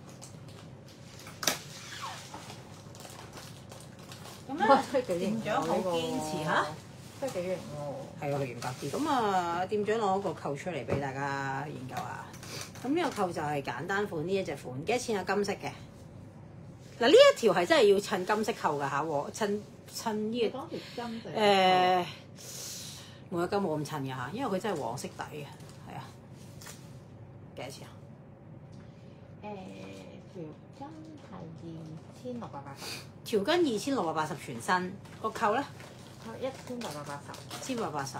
咁咧店長好堅持嚇， 真係幾型喎。 係啊，佢型格啲。咁啊，店長攞個扣出嚟俾大家研究下。咁呢個扣就係簡單款呢一隻款，幾多錢啊？金色嘅。嗱呢一條係真係要襯金色扣㗎嚇，襯襯呢個講條金就誒冇一金冇咁襯㗎嚇，因為佢真係黃色底嘅，係啊。幾多錢啊？ 誒條金係二千六百八十， 條巾二千六百八十全身，個扣咧一千八百八十。 千八百八十。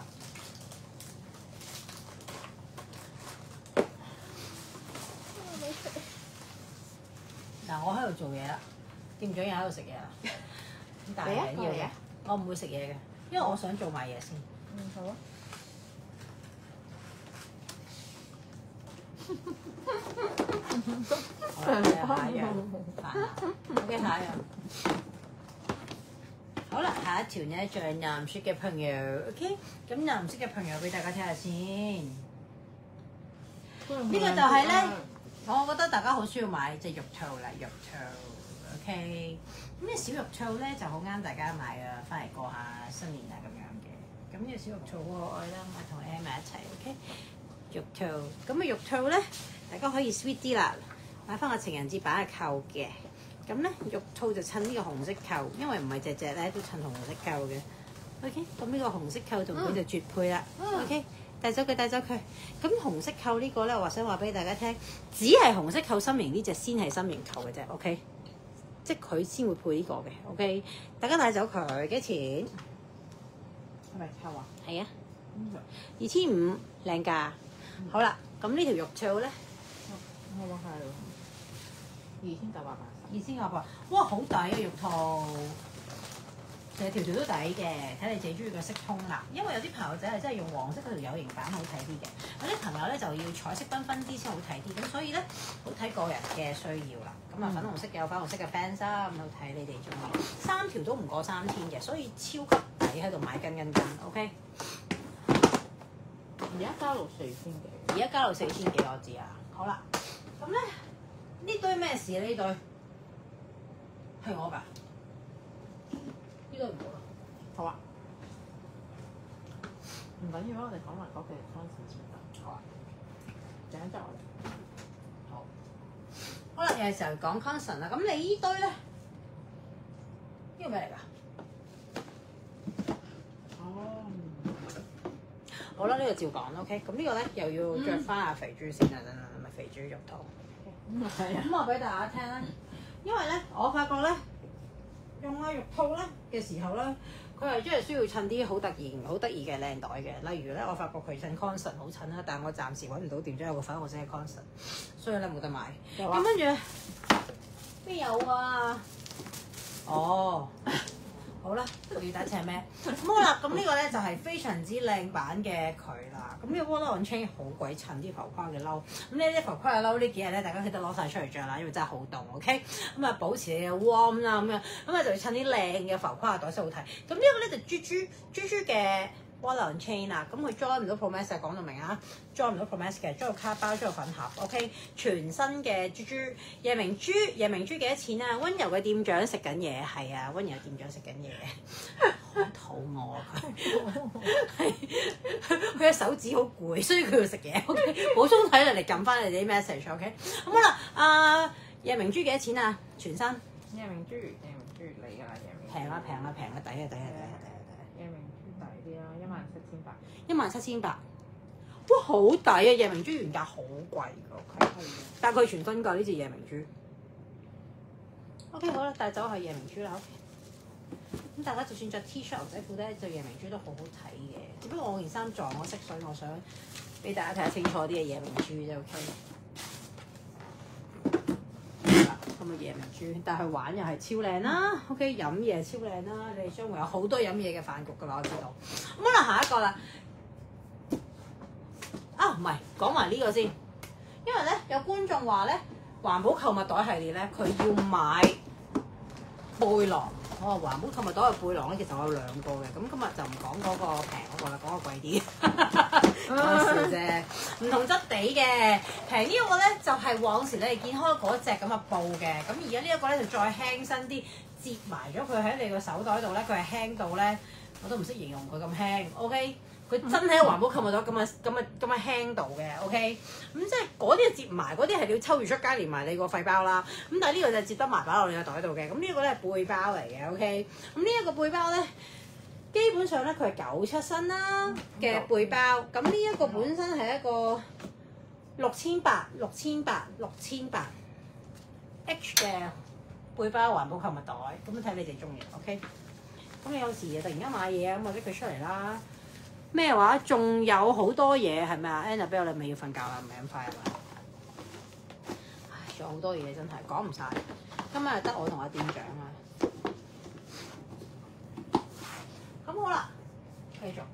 嗱，我喺度做嘢啦，店長又喺度食嘢啦。咁但係你啊緊要嘅你啊， 我唔會食嘢嘅，因為我想做埋嘢先。 嗯，好啊。 好啦，睇下下一樣，煩啦。OK，下一樣。好啦，下一條呢，仲有藍色嘅朋友。OK，咁藍色嘅朋友俾大家睇下先。呢個就係咧。我覺得大家好需要買隻肉兔啦，肉兔 ，OK。咁呢小肉兔咧就好啱大家買啊，翻嚟過下新年啊咁樣嘅。咁呢個小肉兔我愛啦，我同 Emma 一齊 ，OK。肉兔，咁啊肉兔咧，大家可以 sweet 啲啦，買翻個情人節版嘅扣嘅。咁咧肉兔就襯呢個紅色扣，因為唔係隻隻咧都襯紅色扣嘅。OK，咁呢個紅色扣同佢就絕配啦。 嗯、 OK。帶走佢，帶走佢。咁紅色扣呢個咧，我想話俾大家聽，只係紅色扣心形呢隻先係心形扣嘅啫，OK？即係佢先會配呢個嘅，OK？大家帶走佢幾錢？ 係咪扣啊？ 係啊， 嗯， 二千五靚價。好啦，咁呢條肉兔咧， 我話係二千九百八十。 二千九百，哇，好抵啊肉兔！其實條條都抵嘅，睇你自己中意嘅色通啦。因為有啲朋友仔係真係用黃色嗰條有型版好睇啲嘅，有啲朋友咧就要彩色繽紛啲先好睇啲。咁所以咧，好睇個人嘅需要啦。咁啊，粉紅色嘅有粉紅色嘅 fans 啦，咁好睇你哋中意。三條都唔過三千嘅，所以超級抵喺度買斤斤斤。OK。 而家交到四千幾。 而家交到四千幾我知啊。好啦，咁咧呢堆咩事呢堆？係我㗎。呢度唔好啦， 好啊，唔緊要啊，我哋講埋嗰句當時先得。好啊，陣間之後我哋好。好啦，有時候講 Constant 啦，咁你呢堆咧，呢個咩嚟㗎？ 哦， 好啦，呢個照講 OK。咁呢個咧又要着翻阿肥豬先啊，等等，咪肥豬肉套。 咁啊係啊。 咁我俾大家聽啦，因為咧我發覺咧。用啊肉套咧嘅時候咧，佢係真係需要襯啲好突然、好得意嘅靚袋嘅。例如咧，我發覺佢襯 Constant 好襯啦，但係我暫時揾唔到店長有個粉紅色嘅 Constant，所以咧冇得買。咁跟住邊有啊？哦，好啦，我要第一隻係咩？咁好啦，咁呢個咧就係非常之靚版嘅佢啦。咁呢個 Wallet on Chain 好鬼襯啲浮誇嘅褸。咁呢啲浮誇嘅褸呢幾日咧，大家記得攞晒出嚟着啦，因為真係好凍。OK，咁啊保持你嘅 warm 啦，咁樣咁啊就要襯啲靚嘅浮誇嘅袋先好睇。咁呢個咧就豬豬豬豬嘅 Wallet on Chain 啊，咁佢 join 唔到 Promise 講到明啊 ，join 唔到 Promise 嘅，將個卡包，將個粉盒 ，OK， 全新嘅豬豬夜明珠，夜明珠幾多錢啊？温柔嘅店長食緊嘢，係啊，温柔店長食緊嘢，好肚餓啊佢，係佢嘅手指好攰，所以佢要食嘢，OK， 補充體力嚟撳翻你哋啲 message，OK， 咁好啦，啊夜明珠幾多錢啊？全新夜明珠，夜明珠你㗎啦，夜明珠平啊平啊平啊，抵啊抵啊抵啊抵啊抵！ 夜明珠抵啲啦，一萬七千八。 一萬七千八，哇好抵啊！夜明珠原價好貴㗎，佢，但係佢全新㗎呢隻夜明珠。 OK 好啦，帶走係夜明珠啦。OK。咁大家就算着 T 恤牛仔褲咧，就夜明珠都好好睇嘅。只不過我件衫撞咗色，所以我想俾大家睇下清楚啲嘅夜明珠啫。OK。咁啊夜明珠，但係玩又係超靚啦。OK， 飲嘢超靚啦。你哋將會有好多飲嘢嘅飯局㗎啦，我知道。咁可能下一個啦。啊，唔係講埋呢個先，因為咧有觀眾話咧環保購物袋系列咧，佢要買背囊。我話環保購物袋嘅背囊咧，其實我有兩個嘅。咁今日就唔講嗰個平嗰個啦，講個貴啲。講笑啫，唔同質地嘅。平呢個咧就係往時你哋見開嗰隻咁嘅布嘅。咁而家呢一個咧就再輕身啲，摺埋咗佢喺你個手袋度咧，佢係輕到咧我都唔識形容佢咁輕。OK。佢真係環保購物袋咁嘅咁嘅咁嘅輕度嘅 ，OK，咁即係嗰啲接埋，嗰啲係你要抽住出街連埋你個廢包啦。咁但係呢個就接得埋擺落你個袋度嘅。咁呢個咧係背包嚟嘅 ，OK。咁呢一個背包咧，基本上咧佢係九七新啦嘅背包。咁呢一個本身係一個六千八、六千八、六千八 H 嘅背包環保購物袋。咁睇你哋中意 ，OK。咁你有時突然間買嘢咁，我拎佢出嚟啦。咩話？仲有好多嘢係咪啊 ？Annabelle 你咪要瞓覺啦，唔係咁快係嘛？唉，仲有好多嘢真係講唔晒。今日得我同阿店長啊。咁好啦，繼續。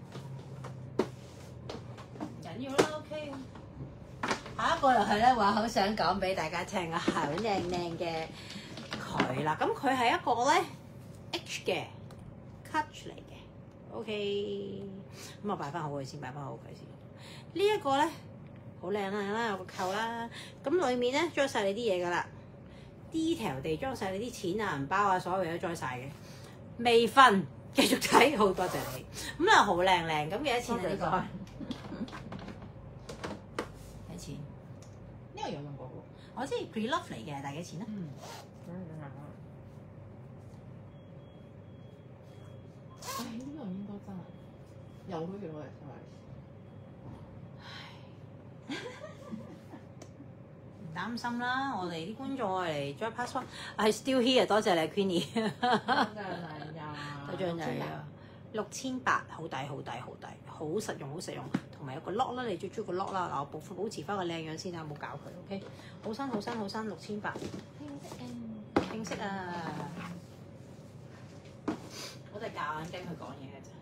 唔緊要啦 ，OK。下一個又係咧話好想講俾大家聽啊，好靚靚嘅佢啦。咁佢係一個咧 H 嘅 Clutch 嚟嘅。OK，咁我擺翻好佢先，擺翻好佢先。這個、呢一個咧好靚啦，有個扣啦。咁裡面咧裝晒你啲嘢噶啦 ，detail 地裝晒你啲錢啊、銀包啊，所有嘢都裝晒嘅。未瞓，繼續睇，好多謝你。咁啊好靚靚，咁幾多錢啊？呢、這個幾錢？呢個有用過喎。我知 Pre-Love 嚟嘅，大幾錢啊？嗯，嗯唉，呢個應該真係有咗幾多嚟晒？ 唔擔心啦，我哋啲觀眾我嚟 join passport，係 still here，多謝你 Queenie。多謝你呀！ 多謝你啊！六千八，好抵好抵好抵，好實用好實用，同埋有個 lock 啦，你最中意個 lock 啦，嗱我保保持翻個靚樣先啊，冇搞佢 ，OK？好新好新好新，六千八，清晰啊！我哋夾硬跟佢講嘢嘅啫。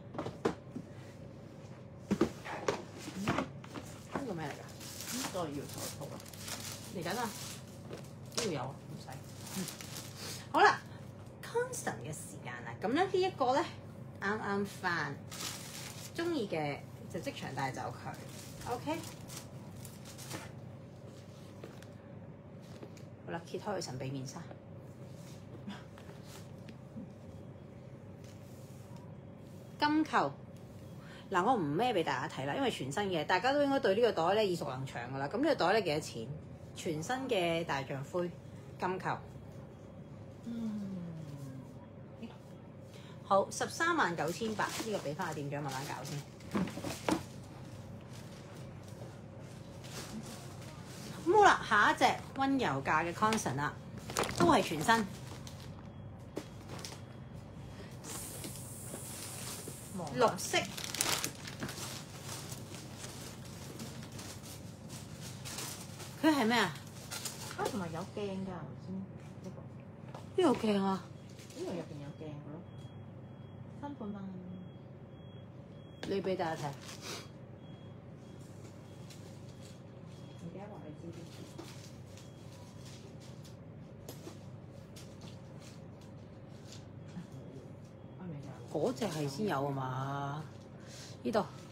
呢個咩嚟㗎？ 呢個要手套啊！ 嚟緊啊！呢度有，唔使。嗯，好啦 ，Constant 嘅時間啦，咁咧呢一個咧啱啱翻，中意嘅就即場帶走佢 ，OK？ 好啦，揭開佢神秘面紗。金扣嗱，我唔孭俾大家睇啦，因為全新嘅，大家都應該對呢個袋咧耳熟能詳噶啦。咁呢個袋咧幾多錢？全新嘅大象灰金扣， 嗯， 好十三萬九千八，呢個俾翻阿店長慢慢搞先。咁好啦，下一隻溫柔價嘅 Constant 啦，都係全新。綠色，佢係咩啊？ 啊，同埋有鏡㗎，頭先呢個。 邊度鏡啊？ 呢度入邊有鏡㗎咯，新款版。 你俾大家睇。 唔記得話你知啲。 嗰隻係先有啊嘛？呢度